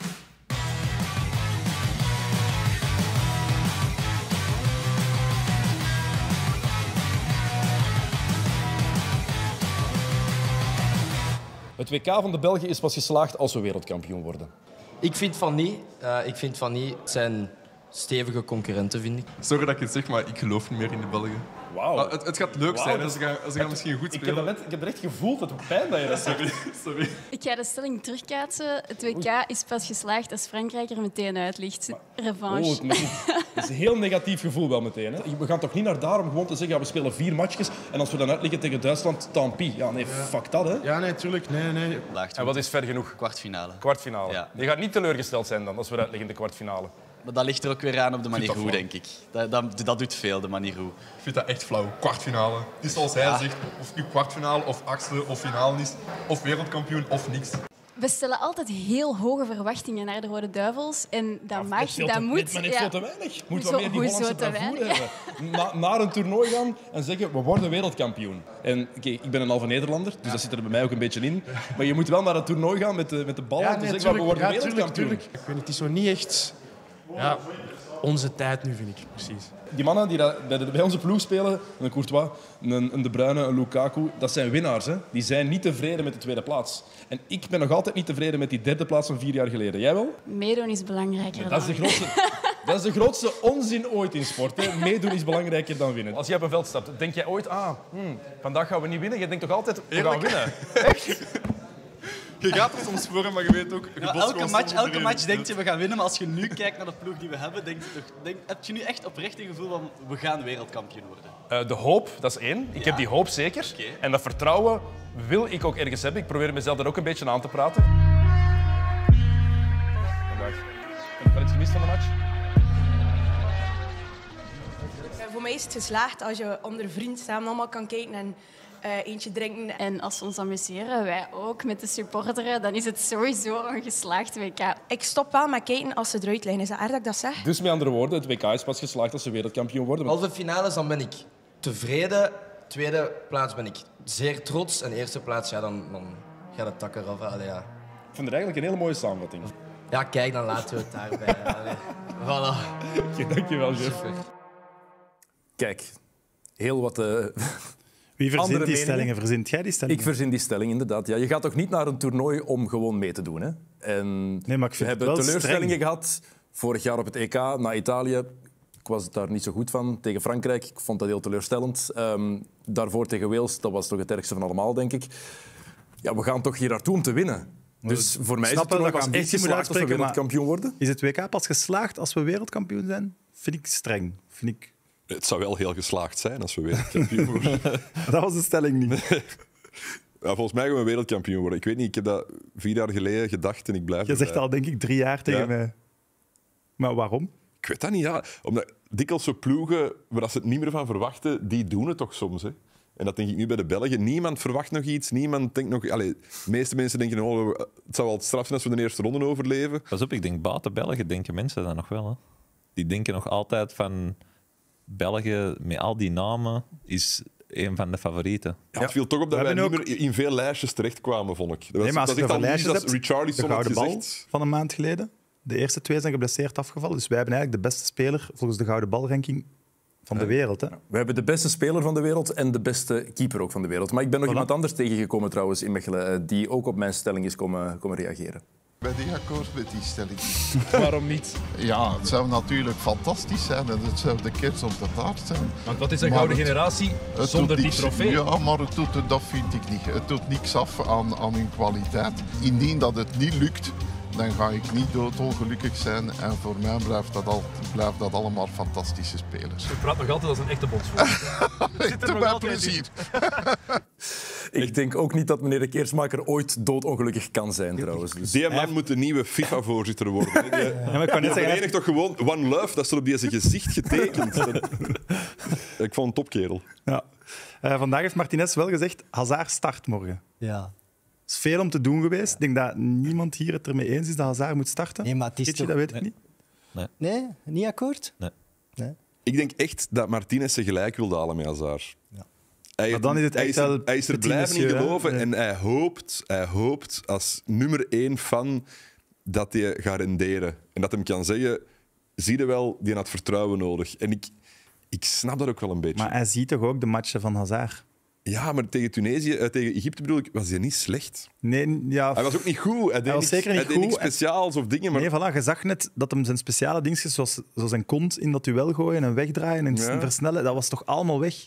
Het WK van de Belgen is pas geslaagd als we wereldkampioen worden. Ik vind van niet. Het zijn stevige concurrenten, vind ik. Sorry dat ik het zeg, maar ik geloof niet meer in de Belgen. Wauw. Maar het gaat leuk zijn. Hè. Ze gaan misschien goed spelen. Ik heb er echt gevoeld. Het doet pijn dat je dat zegt. Sorry. Ik ga de stelling terugkaatsen. Het WK is pas geslaagd als Frankrijk er meteen uit ligt. Revanche. Het is een heel negatief gevoel wel meteen. Hè? We gaan toch niet naar daar om gewoon te zeggen, ja, we spelen 4 matchjes en als we dan uitliggen tegen Duitsland, tant pis. Ja, nee, fuck dat, hè. Ja, nee, tuurlijk. Nee. En wat is ver genoeg? Kwartfinale. Kwartfinale. Ja. Je gaat niet teleurgesteld zijn dan, als we uitliggen in de kwartfinale. Maar dat ligt er ook weer aan op de manier dat hoe, flauw. denk ik. Dat doet veel, de manier hoe. Ik vind dat echt flauw. Kwartfinale. Het is zoals hij zegt, of nu kwartfinale, of achtste, of finale is, of wereldkampioen, of niks. We stellen altijd heel hoge verwachtingen naar de Rode Duivels. En dat mag, dat moet. Maar net veel te weinig. Moet Hoezo- wel meer die hoezo Hollandse te bravoure weinig? hebben. Naar een toernooi gaan en zeggen, we worden wereldkampioen. En oké, ik ben een halve Nederlander, dus dat zit er bij mij ook een beetje in. Maar je moet wel naar een toernooi gaan met de bal en te zeggen, we worden wereldkampioen. Ik weet niet, het is zo niet echt onze tijd nu, vind ik. Precies. Die mannen die bij onze ploeg spelen, een Courtois, een De Bruyne, een Lukaku, dat zijn winnaars. Hè? Die zijn niet tevreden met de tweede plaats. En ik ben nog altijd niet tevreden met die derde plaats van 4 jaar geleden. Jij wel? Meedoen is belangrijker Dat is de grootste onzin ooit in sport. Hè? Meedoen is belangrijker dan winnen. Als jij op een veld stapt, denk jij ooit, vandaag gaan we niet winnen? Je denkt toch altijd, we gaan winnen? Echt? Je gaat er soms voor, maar je weet ook... je botst gewoon Elke iedereen. match denk je, we gaan winnen. Maar als je nu kijkt naar de ploeg die we hebben, heb je nu echt oprecht een gevoel van, we gaan wereldkampioen worden. De hoop, dat is 1. Ik heb die hoop zeker. Oké. En dat vertrouwen wil ik ook ergens hebben. Ik probeer mezelf daar ook een beetje aan te praten. Vandaag. Heb je wel iets gemist van de match? Voor mij is het geslaagd als je onder vrienden samen allemaal kan kijken en eentje drinken. En als we ons amuseren, wij ook met de supporteren, dan is het sowieso een geslaagd WK. Ik stop wel met kijken als ze eruit liggen. Is dat erg dat ik dat zeg? Dus met andere woorden, het WK is pas geslaagd als ze wereldkampioen worden. Halve finales, dan ben ik tevreden. Tweede plaats ben ik zeer trots. En eerste plaats, ja, dan gaat het tak eraf. Allee, ja. Ik vind het eigenlijk een hele mooie samenvatting. Ja, kijk, dan laten we het daarbij. Allee. Voilà. Oké, dankjewel, Jeff. Super. Kijk, heel wat... Wie verzint andere die meningen? stellingen? Verzint jij die stellingen? Ik verzin die stelling, inderdaad. Ja, je gaat toch niet naar een toernooi om gewoon mee te doen, hè? En Nee, maar ik we vind het hebben wel teleurstellingen streng. gehad. Vorig jaar op het EK, naar Italië. Ik was daar niet zo goed van. Tegen Frankrijk, ik vond dat heel teleurstellend. Daarvoor tegen Wales, dat was toch het ergste van allemaal, denk ik. Ja, we gaan toch hier naartoe om te winnen. Dus voor mij is Snap het wel toernooi dat je pas echt ambitie moet geslaagd als we uitspreken, maar- wereldkampioen worden. Is het WK pas geslaagd als we wereldkampioen zijn? Vind ik streng. Vind ik... Het zou wel heel geslaagd zijn als we wereldkampioen worden. Dat was de stelling niet. Ja, volgens mij gaan we wereldkampioen worden. Ik weet niet, ik heb dat 4 jaar geleden gedacht en ik blijf Je zegt erbij. al, denk ik, 3 jaar tegen Ja. mij. Maar waarom? Ik weet dat niet, ja. Omdat dikwijls zo ploegen waar ze het niet meer van verwachten, die doen het toch soms. Hè? En dat denk ik nu bij de Belgen. Niemand verwacht nog iets. Niemand denkt nog... Allee, de meeste mensen denken, oh, het zou wel het straf zijn als we de eerste ronde overleven. Pas op, ik denk buiten België denken mensen dat nog wel. Hè. Die denken nog altijd van België met al die namen is een van de favorieten. Ja, het viel toch op dat We wij niet hebben meer in veel lijstjes terechtkwamen, vond ik. Dat was, Nee, maar als dat je is echt het al over niet lijstjes als hebt, de Richarlison had Gouden Bal gezegd. van een maand geleden. De eerste 2 zijn geblesseerd afgevallen. Dus wij hebben eigenlijk de beste speler volgens de Gouden Bal-ranking van de wereld. Hè? We hebben de beste speler van de wereld en de beste keeper ook van de wereld. Maar ik ben nog Voilà. iemand anders tegengekomen trouwens in Mechelen, die ook op mijn stelling is komen reageren. Ben ik akkoord met die stelling? Waarom niet? Ja, het zou natuurlijk fantastisch zijn en het zou de kers op de taart zijn. Want wat is een Maar gouden het- generatie Het zonder doet die niks- trofee? Ja, maar dat vind ik niet. Het doet niks af aan hun kwaliteit. Indien dat het niet lukt, dan ga ik niet doodongelukkig zijn. En voor mij blijft dat allemaal fantastische spelers. Je praat nog altijd als een echte bondsvoorzitter. Doe mij plezier. Ik denk ook niet dat meneer de Keersmaker ooit doodongelukkig kan zijn, trouwens. Dus. Die man moet de nieuwe FIFA-voorzitter worden. hè. Die- Ja, maar ik kan net Die zeggen, verenigt toch gewoon One Love, dat staat op deze gezicht getekend. Ik vond een topkerel. ja. Vandaag heeft Martinez wel gezegd, Hazard start morgen. Ja. Dat is veel om te doen geweest. Ik denk dat niemand hier het ermee eens is dat Hazard moet starten. Nee, maar het is Ritchie, toch... dat weet ik niet. Nee, niet akkoord? Nee. Ik denk echt dat Martinez zich gelijk wilde halen met Hazard. Maar dan is het echt wel hij is er petit blijven in monsieur, hè? geloven Nee. en hij hoopt als nummer 1 fan dat hij gaat renderen. En dat hem kan zeggen, zie je wel, die had vertrouwen nodig. En ik snap dat ook wel een beetje. Maar hij ziet toch ook de matchen van Hazard? Ja, maar tegen Tunesië, tegen Egypte bedoel ik, was hij niet slecht. Nee, ja. Hij was ook niet goed. Hij was zeker niet hij deed niks goed. speciaals of dingen. Maar... Nee, voilà, je zag net dat hem zijn speciale dingetjes, zoals zijn kont in dat duel gooien en wegdraaien en versnellen, dat was toch allemaal weg?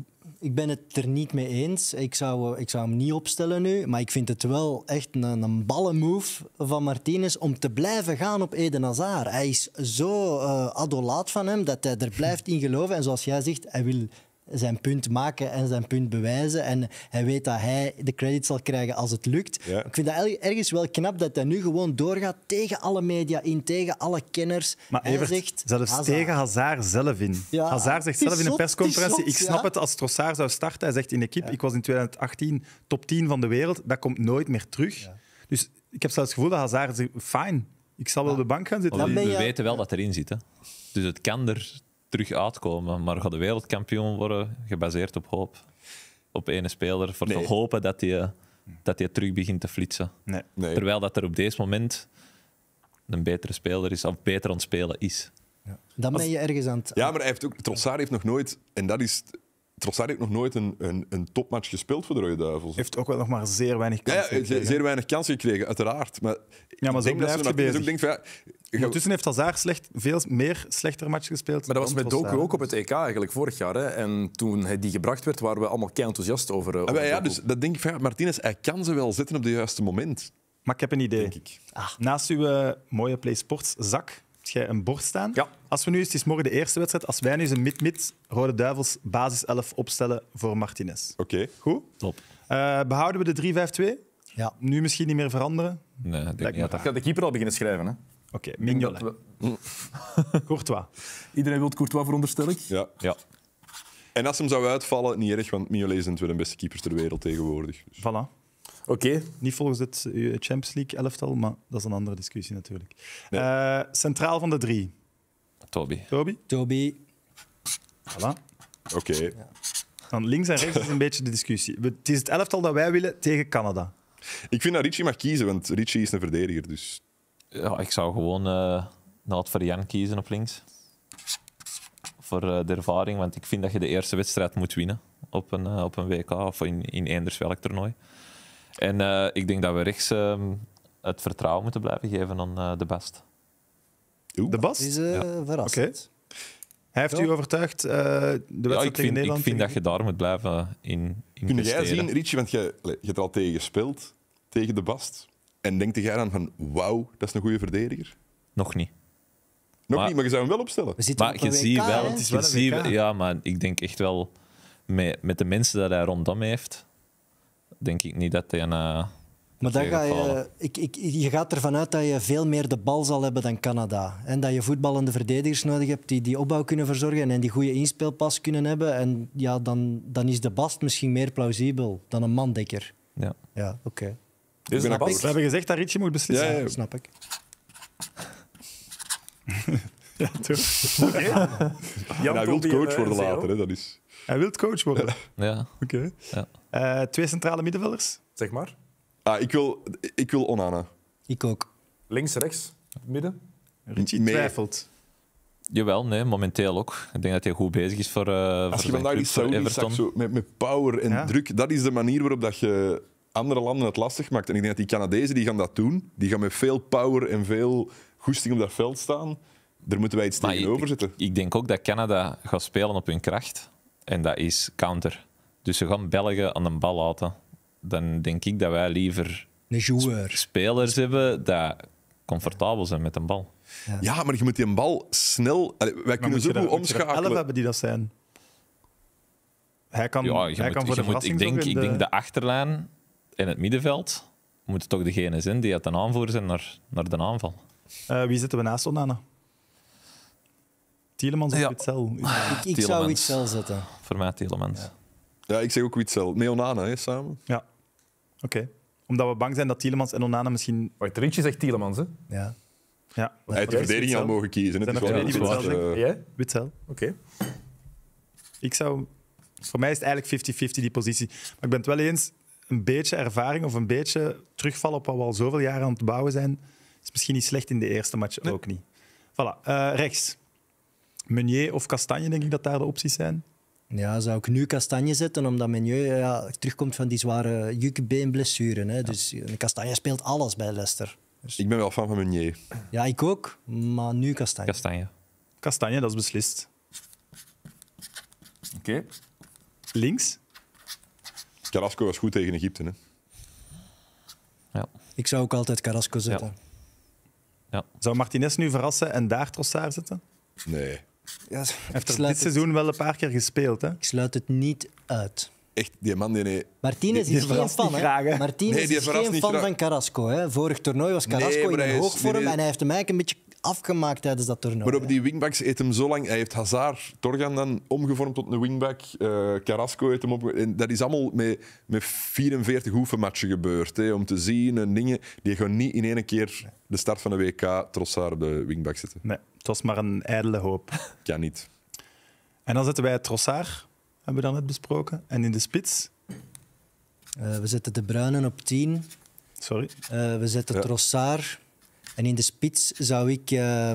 Ik ben het er niet mee eens. Ik zou hem niet opstellen nu. Maar ik vind het wel echt een ballenmove van Martinez om te blijven gaan op Eden Hazard. Hij is zo adolaat van hem dat hij er blijft in geloven. En zoals jij zegt, hij wil zijn punt maken en zijn punt bewijzen. En hij weet dat hij de credit zal krijgen als het lukt. Ja. Ik vind dat ergens wel knap dat hij nu gewoon doorgaat tegen alle media in, tegen alle kenners. Maar Hij Evert, zegt, zelfs Hazard. tegen Hazard zelf in. Ja, Hazard zegt het is zelf in een zot, persconferentie, het is ik zot, snap ja. het als Trossard zou starten. Hij zegt in de equipe, ik was in 2018 top 10 van de wereld. Dat komt nooit meer terug. Dus ik heb zelfs het gevoel dat Hazard zegt, fijn, ik zal wel op de bank gaan zitten. Maar Dan ben we je- weten wel dat erin zit. Hè. Dus het kan er terug uitkomen. Maar gaat de wereldkampioen worden gebaseerd op hoop? Op ene speler. Voor te hopen dat hij terug begint te flitsen. Nee. Terwijl dat er op deze moment een betere speler is, of beter aan het spelen is. Dan ben je ergens aan het... Ja, maar hij heeft ook, Trossard heeft nog nooit, en dat is... Trossard heeft nog nooit een topmatch gespeeld voor de Rode Duivels. Heeft ook wel nog maar zeer weinig Ja, kansen gekregen. zeer weinig kansen gekregen, uiteraard. Maar, Ja, maar ik zo denk dat blijft ze je Martinez bezig. ook denkt van, ja, Ondertussen heeft Hazard veel meer slechtere matchen gespeeld. Maar dat was dan met Doku Trossard. ook op het EK eigenlijk vorig jaar. Hè. En toen hij die gebracht werd, waren we allemaal kei enthousiast over. Ah, ja, Doku. dus dat denk ik van, ja, Martinez, hij kan ze wel zetten op het juiste moment. Maar ik heb een idee. Denk ik. Naast uw mooie Play Sports zak heb jij een bord staan. Ja. Als we nu, het is morgen de eerste wedstrijd, als wij nu eens een mid-mid Rode Duivels basis 11 opstellen voor Martinez. Oké. Goed? Top. Behouden we de 3-5-2? Ja. Nu misschien niet meer veranderen? Nee, ik denk Lijkt niet me dat Ik ga de keeper al beginnen schrijven. Hè. Oké, Ik denk dat Mignolet. we- Courtois. Iedereen wil Courtois, veronderstel ik. Ja. Ja. En als hem zou uitvallen, niet erg, want Mignolet zijn de beste keepers ter wereld tegenwoordig. Dus. Voilà. Oké. Niet volgens het Champions League elftal, maar dat is een andere discussie natuurlijk. Nee. Centraal van de 3. Toby. Toby? Toby, Voilà. Oké. Dan links en rechts is een beetje de discussie. Het is het elftal dat wij willen tegen Canada. Ik vind dat Ritchie mag kiezen, want Ritchie is een verdediger. Dus. Ja, ik zou gewoon Naad voor Jan kiezen op links. Voor de ervaring, want ik vind dat je de eerste wedstrijd moet winnen op een WK of in eenders welk toernooi. En ik denk dat we rechts het vertrouwen moeten blijven geven aan de Bast. De Bas? is Oké. verrassend. Hij heeft u overtuigd, de wedstrijd Ja, ik tegen vind Nederland? dat je daar moet blijven in Kun jij investeren. zien, Ritchie, want je hebt er al tegen gespeeld, tegen de Bast. En denkt jij dan van, wauw, dat is een goede verdediger? Nog niet. Nog niet, maar je zou hem wel opstellen. We zitten Maar op je een ziet WK, wel, hè? Het is wel je een ziet WK. ja, maar ik denk echt wel met de mensen dat hij rondom heeft, denk ik niet dat hij een. Maar dan ga je, tegenvallen. je gaat ervan uit dat je veel meer de bal zal hebben dan Canada. En dat je voetballende verdedigers nodig hebt die opbouw kunnen verzorgen en die goede inspeelpas kunnen hebben. En ja, dan is de Bast misschien meer plausibel dan een Mandekker. Ja. Ja, oké. Dus ben dat akkoord. We hebben gezegd dat Ritchie moet beslissen. Ja, ja. Snap ik. Ja, toch? En hij wil Toby coach en, worden Zeo. later. Hè, dat is... Hij wil coach worden. Ja. Oké. Ja. 2 centrale middenvelders. Zeg maar. Ik wil Onana. Ik ook. Links, rechts, midden. Ritchie Nee. twijfelt. Jawel, nee, momenteel ook. Ik denk dat hij goed bezig is voor, Als voor je zijn vandaag die club, voor Saoedi zag, Everton. zo, met power en Ja. druk, dat is de manier waarop dat je andere landen het lastig maakt. En ik denk dat die Canadezen die gaan dat doen. Die gaan met veel power en veel goesting op dat veld staan. Daar moeten wij iets Maar tegenover zetten. ik denk ook dat Canada gaat spelen op hun kracht. En dat is counter. Dus ze gaan Belgen aan de bal laten. Dan denk ik dat wij liever Een joueur. spelers hebben die comfortabel zijn met een bal. Ja, maar je moet die bal snel... Allee, wij Maar kunnen moet zo je er goed 11 omschakelen. hebben die dat zijn. Hij kan, Ja, hij kan voor de ik verrassing denk, zorgen in ik denk de achterlijn en het middenveld moeten toch degene zijn die het een aanvoer zijn naar de aanval. Wie zitten we naast Onana? Tielemans of Ja. Witsel? Ik zou Tielemans. iets zelf zetten. Voor mij Tielemans. Ja, ik zeg ook Witsel. Met Onana, hè, samen. Ja, oké. Omdat we bang zijn dat Tielemans en Onana misschien... Wacht, Rintje zegt Tielemans, hè? Ja. Ja. Hij heeft de verdediging al mogen kiezen. Zijn Het er is wel twee die iets Witsel wat, zeggen? Jij? Witsel. Oké. Ik zou... Voor mij is het eigenlijk 50-50 die positie. Maar ik ben het wel eens, een beetje ervaring of een beetje terugvallen op wat we al zoveel jaren aan het bouwen zijn, is misschien niet slecht in de eerste match, ook niet. Voilà. Rechts. Meunier of Kastanje, denk ik dat daar de opties zijn. Ja, zou ik nu Kastanje zetten, omdat Meunier terugkomt van die zware jukbeenblessure. Hè. Dus Kastanje speelt alles bij Leicester. Dus... Ik ben wel fan van Meunier. Ja, ik ook, maar nu Kastanje. Kastanje, dat is beslist. Oké. Links? Carrasco was goed tegen Egypte. Hè? Ja. Ik zou ook altijd Carrasco zetten. Ja. Zou Martinez nu verrassen en daar Trossard zetten? Nee. Ja, Hij heeft er dit seizoen wel een paar keer gespeeld. Hè? Ik sluit het niet uit. Echt, die man... Nee. Martinez Die is geen verrast fan. niet graag, hè? Martinez Nee, die is verrast geen niet fan graag. van Carrasco. Hè. Vorig toernooi was Carrasco Nee, maar in hij een is- hoogvorm nee. en hij heeft hem eigenlijk een beetje afgemaakt tijdens dat toernooi. Maar op die wingbacks heeft hem zo lang... Hij heeft Hazard, Torgan dan omgevormd tot een wingback. Carrasco heeft hem op... En dat is allemaal met 44 oefenmatchen gebeurd. Hè, om te zien en dingen. Die gaan niet in één keer de start van de WK Trossard op de wingback zetten. Nee, het was maar een ijdele hoop. Kan niet. En dan zetten wij Trossard, hebben we dan net besproken. En in de spits... We zetten De Bruyne op 10. Sorry. We zetten Trossard. En in de spits zou ik...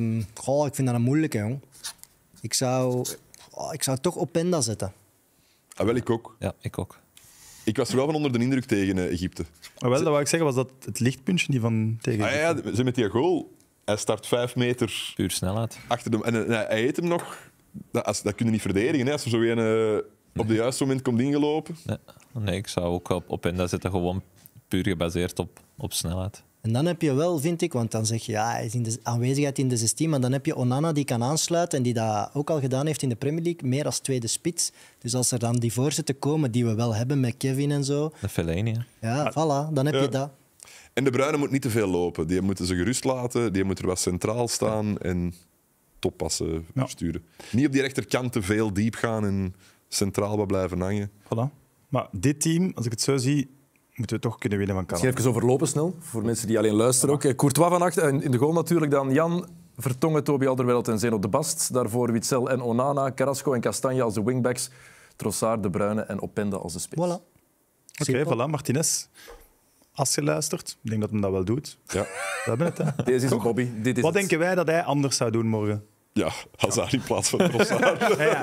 ik vind dat een moeilijke, jong. Ik zou toch Openda zetten. Ah, wel, ik ook. Ja, ik ook. Ik was er wel van onder de indruk tegen Egypte. Maar wel, dat wou ik zeggen, was dat het lichtpuntje niet van tegen... Ze met die goal... Hij start 5 meter... Puur snelheid. Achter hem. En hij eet hem nog... Dat kun je niet verdedigen, hè, als er zo een op het juiste moment komt ingelopen. Nee, ik zou ook op Enda zitten, gewoon puur gebaseerd op snelheid. En dan heb je wel, vind ik, want dan zeg je ja, hij is in de aanwezigheid in de 16, maar dan heb je Onana die kan aansluiten en die dat ook al gedaan heeft in de Premier League, meer als tweede spits. Dus als er dan die voorzetten komen, die we wel hebben met Kevin en zo. De Fellaini, hè. Ja, voilà, dan heb je dat. En De Bruyne moet niet te veel lopen. Die moeten ze gerust laten. Die moet er wat centraal staan en toppassen sturen. Niet op die rechterkant te veel diep gaan en centraal wat blijven hangen. Voilà. Maar dit team, als ik het zo zie, moeten we toch kunnen winnen van Canada. Misschien even overlopen snel, voor mensen die alleen luisteren ook. Courtois van achter, in de goal natuurlijk dan Jan, Vertongen, Toby Alderweireld en Zeno de Bast. Daarvoor Witsel en Onana, Carrasco en Kastanje als de wingbacks. Trossard, De Bruyne en Openda als de spits. Voilà. Oké, voilà, Martinez. Als je luistert, ik denk dat hij dat wel doet. Ja. We hebben het, hè. Deze is een Bobby. Dit is Wat het. denken wij dat hij anders zou doen morgen? Ja, Hazard in plaats van Trossard.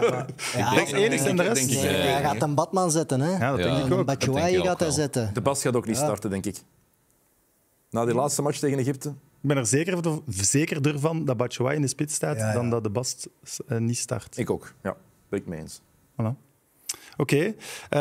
Dat is enigszins en de rest. Nee, hij gaat een Batman zetten. Hè? Ja, dat denk ik ook. Een Batshuayi gaat hij wel. zetten. De Bast gaat ook niet starten, denk ik. Na die laatste match tegen Egypte. Ik ben er zekerder van dat Batshuayi in de spits staat dan dat de Bast niet start. Ik ook, ja. Ben ik mee eens. Voilà. Oké.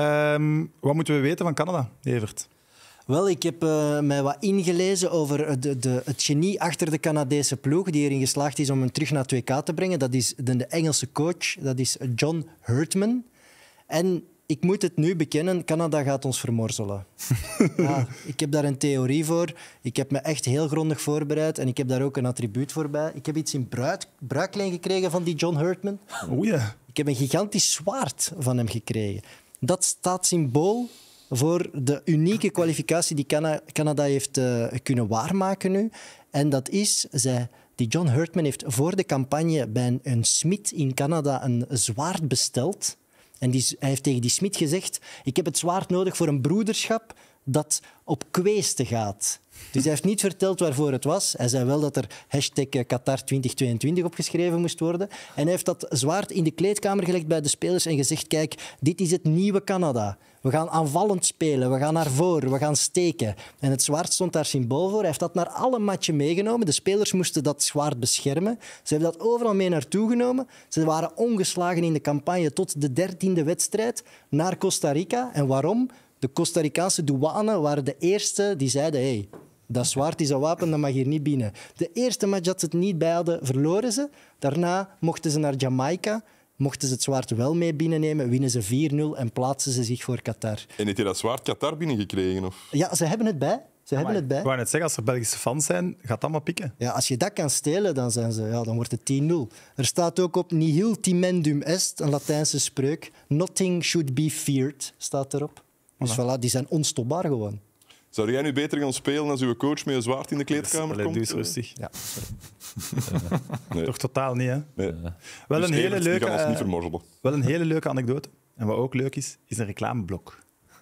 Wat moeten we weten van Canada, Evert? Wel, ik heb mij wat ingelezen over het genie achter de Canadese ploeg die erin geslaagd is om hem terug naar 2K te brengen. Dat is de Engelse coach, dat is John Hurtman. En ik moet het nu bekennen, Canada gaat ons vermorzelen. Ja, ik heb daar een theorie voor. Ik heb me echt heel grondig voorbereid en ik heb daar ook een attribuut voor bij. Ik heb iets in bruikleen gekregen van die John Hurtman. Oeh ja. Ik heb een gigantisch zwaard van hem gekregen. Dat staat symbool voor de unieke kwalificatie die Canada heeft kunnen waarmaken nu. En dat is, die John Hurtman heeft voor de campagne bij een smid in Canada een zwaard besteld. En hij heeft tegen die smid gezegd, ik heb het zwaard nodig voor een broederschap dat op kweesten gaat. Dus hij heeft niet verteld waarvoor het was. Hij zei wel dat er #Qatar 2022 opgeschreven moest worden. En hij heeft dat zwaard in de kleedkamer gelegd bij de spelers en gezegd, kijk, dit is het nieuwe Canada. We gaan aanvallend spelen, we gaan naar voren, we gaan steken. En het zwaard stond daar symbool voor. Hij heeft dat naar alle matchen meegenomen. De spelers moesten dat zwaard beschermen. Ze hebben dat overal mee naartoe genomen. Ze waren ongeslagen in de campagne tot de 13e wedstrijd naar Costa Rica. En waarom? De Costa Ricaanse douane waren de eerste die zeiden, hey, dat zwaard is een wapen, dat mag hier niet binnen. De eerste match dat ze het niet bij hadden, verloren ze. Daarna mochten ze naar Jamaica, mochten ze het zwaard wel mee binnennemen, winnen ze 4-0 en plaatsen ze zich voor Qatar. En heeft hij dat zwaard Qatar binnengekregen? Of? Ja, ze hebben het bij. Ze hebben het bij. Ik wou net zeggen, als er Belgische fans zijn, gaat dat maar pikken. Ja, als je dat kan stelen, dan wordt het 10-0. Er staat ook op nihil timendum est, een Latijnse spreuk. Nothing should be feared, staat erop. Dus voilà, die zijn onstopbaar gewoon. Zou jij nu beter gaan spelen als uw coach met een zwaard in de kleedkamer Allee, komt? doe eens rustig. Ja. Nee. Toch totaal niet, hè? Nee. Wel, Dus een hele Evert, die leuke, gaan ons niet vermorzelen. wel een hele leuke anekdote. En wat ook leuk is een reclameblok.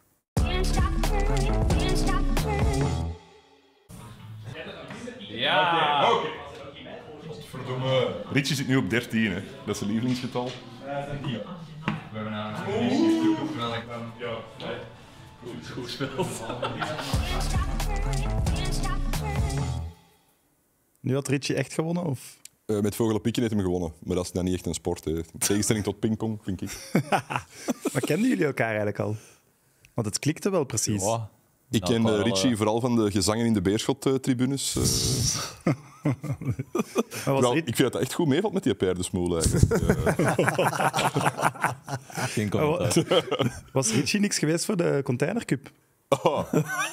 Ja! Oké. Verdomme. Richie zit nu op 13, hè. Dat is zijn lievelingsgetal. We hebben terwijl ik kwam. Goed gespeeld. Nu had Richie echt gewonnen? Of? Met vogelenpieken heeft hem gewonnen. Maar dat is dan niet echt een sport. Hè. In tegenstelling tot pingpong, vind ik. Maar kenden jullie elkaar eigenlijk al? Want het klikte wel precies. Ja. Ik ken Richie vooral van de gezangen in de Beerschot-tribunes. Ik vind dat dat echt goed meevalt met die paardensmoel eigenlijk. Geen commentaar. Was Richie niks geweest voor de Container Cup? Oh.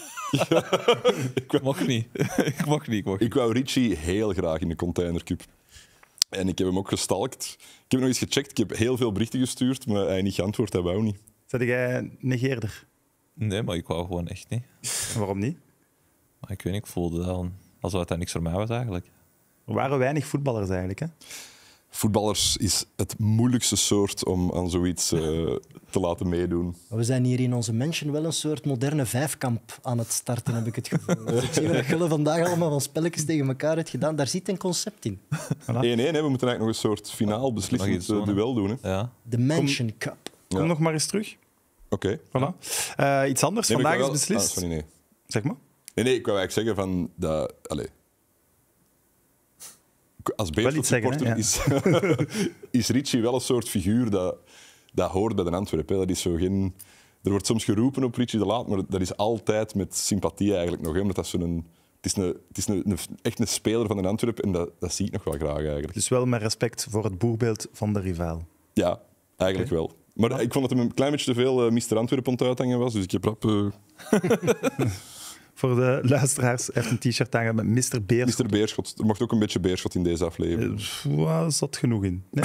Ik mocht niet. Ik wou Richie heel graag in de Container Cup. En ik heb hem ook gestalkt. Ik heb nog eens gecheckt. Ik heb heel veel berichten gestuurd, maar hij niet geantwoord. Hij wou niet. Zeg jij negeerder? Nee, maar ik wou gewoon echt niet. En waarom niet? Maar ik weet niet, ik voelde dat alsof het niks voor mij was eigenlijk. Er waren weinig voetballers eigenlijk, hè? Voetballers is het moeilijkste soort om aan zoiets te laten meedoen. We zijn hier in onze mansion wel een soort moderne vijfkamp aan het starten, heb ik het gevoel. Dus ik zie dat jullie vandaag allemaal van spelletjes tegen elkaar hebben gedaan. Daar zit een concept in. 1-1, we moeten eigenlijk nog een soort finaal beslissend duel doen. Hè. Ja. De Mansion Cup. Kom nog maar eens terug. Oké. Voilà. Iets anders. Nee, Vandaag is wel... beslist. sorry, nee. Zeg maar. Nee, ik wou eigenlijk zeggen van... Dat, allez. Als Beerschot-supporter is Richie wel een soort figuur dat hoort bij de Antwerpen. Dat is zo geen... Er wordt soms geroepen op Richie de Laat, maar dat is altijd met sympathie eigenlijk nog. Hè, omdat dat het is echt een speler van de Antwerpen en dat zie ik nog wel graag eigenlijk. Dus wel met respect voor het boegbeeld van de rivaal. Ja, eigenlijk wel. Maar ik vond dat hem een klein beetje te veel Mr. Antwerpen aan het uithangen was, dus ik heb rap... Voor de luisteraars heeft een t-shirt hangen met Mr. Beerschot. Mr. Beerschot. Er mocht ook een beetje Beerschot in deze aflevering. Er zat genoeg in. Nee.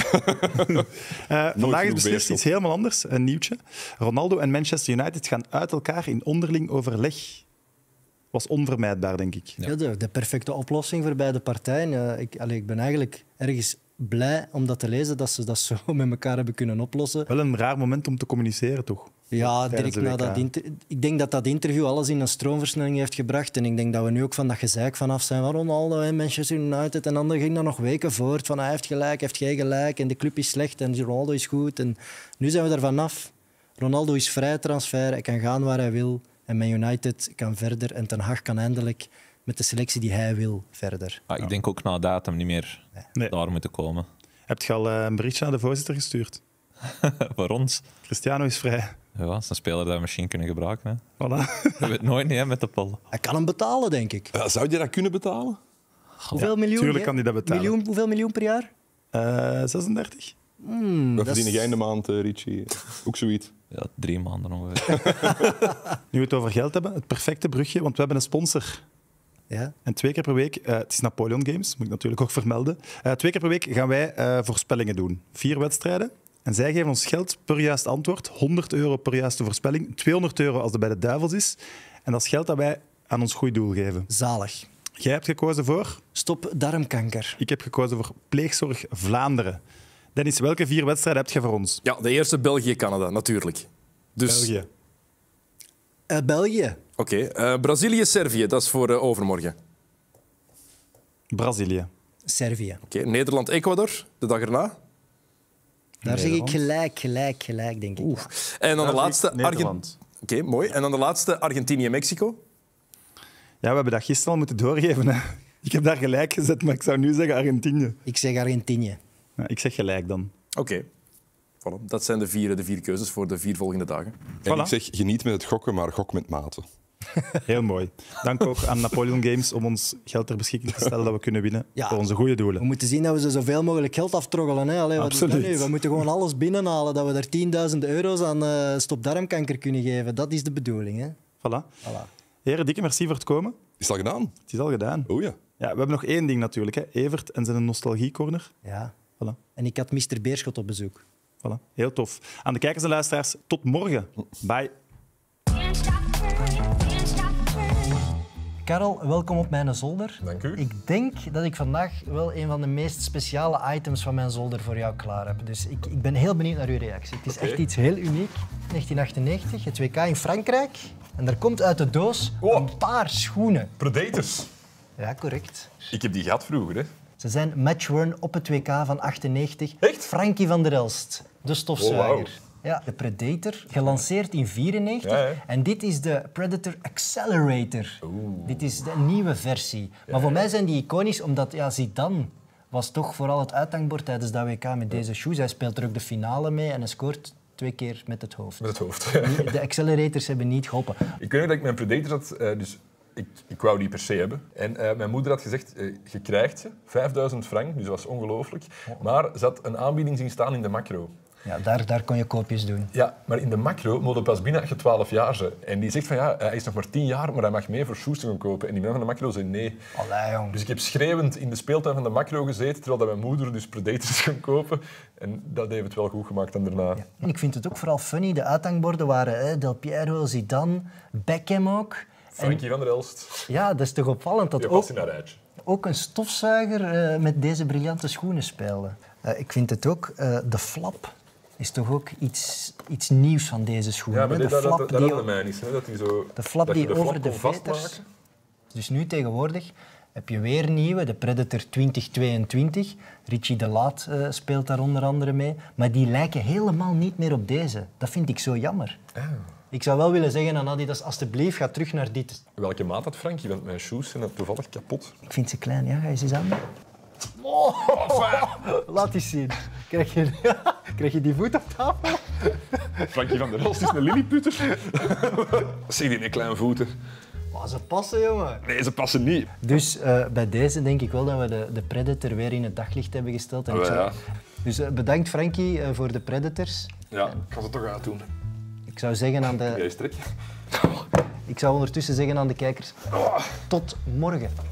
Vandaag is beslist iets helemaal anders, een nieuwtje. Ronaldo en Manchester United gaan uit elkaar in onderling overleg. Was onvermijdbaar, denk ik. Ja, de perfecte oplossing voor beide partijen. Ik ben eigenlijk ergens blij om dat te lezen, dat ze dat zo met elkaar hebben kunnen oplossen. Wel een raar moment om te communiceren, toch? Ja, direct na dat ik denk dat dat interview alles in een stroomversnelling heeft gebracht. En ik denk dat we nu ook van dat gezeik vanaf zijn van Ronaldo en Manchester United. En dan ging dat nog weken voort van hij heeft gelijk, heeft jij gelijk en de club is slecht en Ronaldo is goed. En nu zijn we er vanaf. Ronaldo is vrij transfer, hij kan gaan waar hij wil. En Man United kan verder en Ten Hag kan eindelijk met de selectie die hij wil verder. Ik denk ook na datum niet meer daar moeten komen. Heb je al een berichtje naar de voorzitter gestuurd? Voor ons? Cristiano is vrij. Ja, dat is een speler dat we misschien kunnen gebruiken. Hè. Voilà. Je weet nooit niet hè, met de pol. Hij kan hem betalen, denk ik. Zou je dat kunnen betalen? Hoeveel miljoen? Tuurlijk kan hij dat betalen. Hoeveel miljoen per jaar? 36. Wat verdien jij in de maand, Richie? Ook zoiets? Ja, 3 maanden ongeveer. Nu we het over geld hebben, het perfecte brugje, want we hebben een sponsor. Ja. En 2 keer per week, het is Napoleon Games, moet ik natuurlijk ook vermelden. 2 keer per week gaan wij voorspellingen doen. 4 wedstrijden. En zij geven ons geld per juist antwoord. €100 per juiste voorspelling. €200 als het bij de Duivels is. En dat is geld dat wij aan ons goed doel geven. Zalig. Jij hebt gekozen voor? Stop darmkanker. Ik heb gekozen voor Pleegzorg Vlaanderen. Dennis, welke 4 wedstrijden heb je voor ons? Ja, de eerste België-Canada, natuurlijk. Dus... België. België. Oké. Brazilië-Servië, dat is voor overmorgen. Brazilië. Servië. Oké. Nederland-Ecuador, de dag erna. Daar zeg ik gelijk, denk ik. En dan de laatste... Nederland. Oké, mooi. En dan de laatste Argentinië-Mexico. Ja, we hebben dat gisteren al moeten doorgeven. Hè. Ik heb daar gelijk gezet, maar ik zou nu zeggen Argentinië. Ik zeg Argentinië. Ja, ik zeg gelijk dan. Oké. Voilà. Dat zijn de vier keuzes voor de 4 volgende dagen. En Voilà. ik zeg, geniet met het gokken, maar gok met mate. Heel mooi. Dank ook aan Napoleon Games om ons geld ter beschikking te stellen dat we kunnen winnen voor onze goede doelen. We moeten zien dat we ze zoveel mogelijk geld aftroggelen. Hè? Allee, wat is dat Absoluut. nu? We moeten gewoon alles binnenhalen, dat we daar €10.000 aan stopdarmkanker kunnen geven. Dat is de bedoeling. Hè? Voilà. Heren, dikke merci voor het komen. Is het al gedaan? Het is al gedaan. Oh ja. Ja, we hebben nog één ding natuurlijk. Hè. Evert en zijn nostalgiecorner. Ja. Voilà. En ik had Mr. Beerschot op bezoek. Voilà. Heel tof. Aan de kijkers en luisteraars, tot morgen. Bye. Karel, welkom op mijn zolder. Dank u. Ik denk dat ik vandaag wel een van de meest speciale items van mijn zolder voor jou klaar heb. Dus ik ben heel benieuwd naar uw reactie. Het is echt iets heel uniek. 1998, het WK in Frankrijk. En er komt uit de doos een paar schoenen. Predators. Ja, correct. Ik heb die gehad vroeger, hè. Ze zijn matchworn op het WK van 98. Echt? Frankie van der Elst, de stofzuiger. Oh, wow. Ja, de Predator, gelanceerd in 1994. Ja. En dit is de Predator Accelerator. Dit is de nieuwe versie. Maar voor mij zijn die iconisch, omdat Zidane was toch vooral het uithangbord tijdens dat WK met deze shoes. Hij speelt er ook de finale mee en hij scoort 2 keer met het hoofd. Met het hoofd. De accelerators hebben niet geholpen. Ik weet nog dat ik mijn Predator had, dus ik wou die per se hebben. En mijn moeder had gezegd, je krijgt ze, 5000 frank, dus dat was ongelooflijk. Maar ze had een aanbieding zien staan in de Macro. Ja, daar kon je koopjes doen. Ja, maar in de Macro moet je pas binnen als je 12 jaar bent. En die zegt van hij is nog maar 10 jaar, maar hij mag mee voor shoes te gaan kopen. En die man van de Macro zei nee. Allee, jong. Dus ik heb schreeuwend in de speeltuin van de Macro gezeten, terwijl dat mijn moeder dus Predators ging kopen. En dat heeft het wel goed gemaakt dan daarna. Ja. En ik vind het ook vooral funny. De uithangborden waren Del Piero, Zidane, Beckham ook. Frankie van der Elst. Ja, dat is toch opvallend dat ook een stofzuiger met deze briljante schoenen speelde. Ik vind het ook, de flap is toch ook iets nieuws van deze schoenen. Ja, maar dat hadden mij niet. Dat die zo, de flap dat die de over flap de veters... Dus nu tegenwoordig heb je weer nieuwe, de Predator 2022. Richie de Laat speelt daar onder andere mee. Maar die lijken helemaal niet meer op deze. Dat vind ik zo jammer. Ik zou wel willen zeggen aan Adidas, alsjeblieft, ga terug naar dit. Welke maat had Frankie? Want mijn shoes zijn toevallig kapot. Ik vind ze klein, ja. Ga je ze eens aan. Laat eens zien. Krijg je die voet op tafel? Frankie van der Elst is een lilliputter. Zie die kleine voeten. Maar ze passen, jongen. Nee, ze passen niet. Dus bij deze denk ik wel dat we de Predator weer in het daglicht hebben gesteld. En Dus bedankt Frankie voor de Predators. Ja, ik ga ze toch uitdoen. Ik zou zeggen aan de... Jij strek. Ik zou ondertussen zeggen aan de kijkers, tot morgen.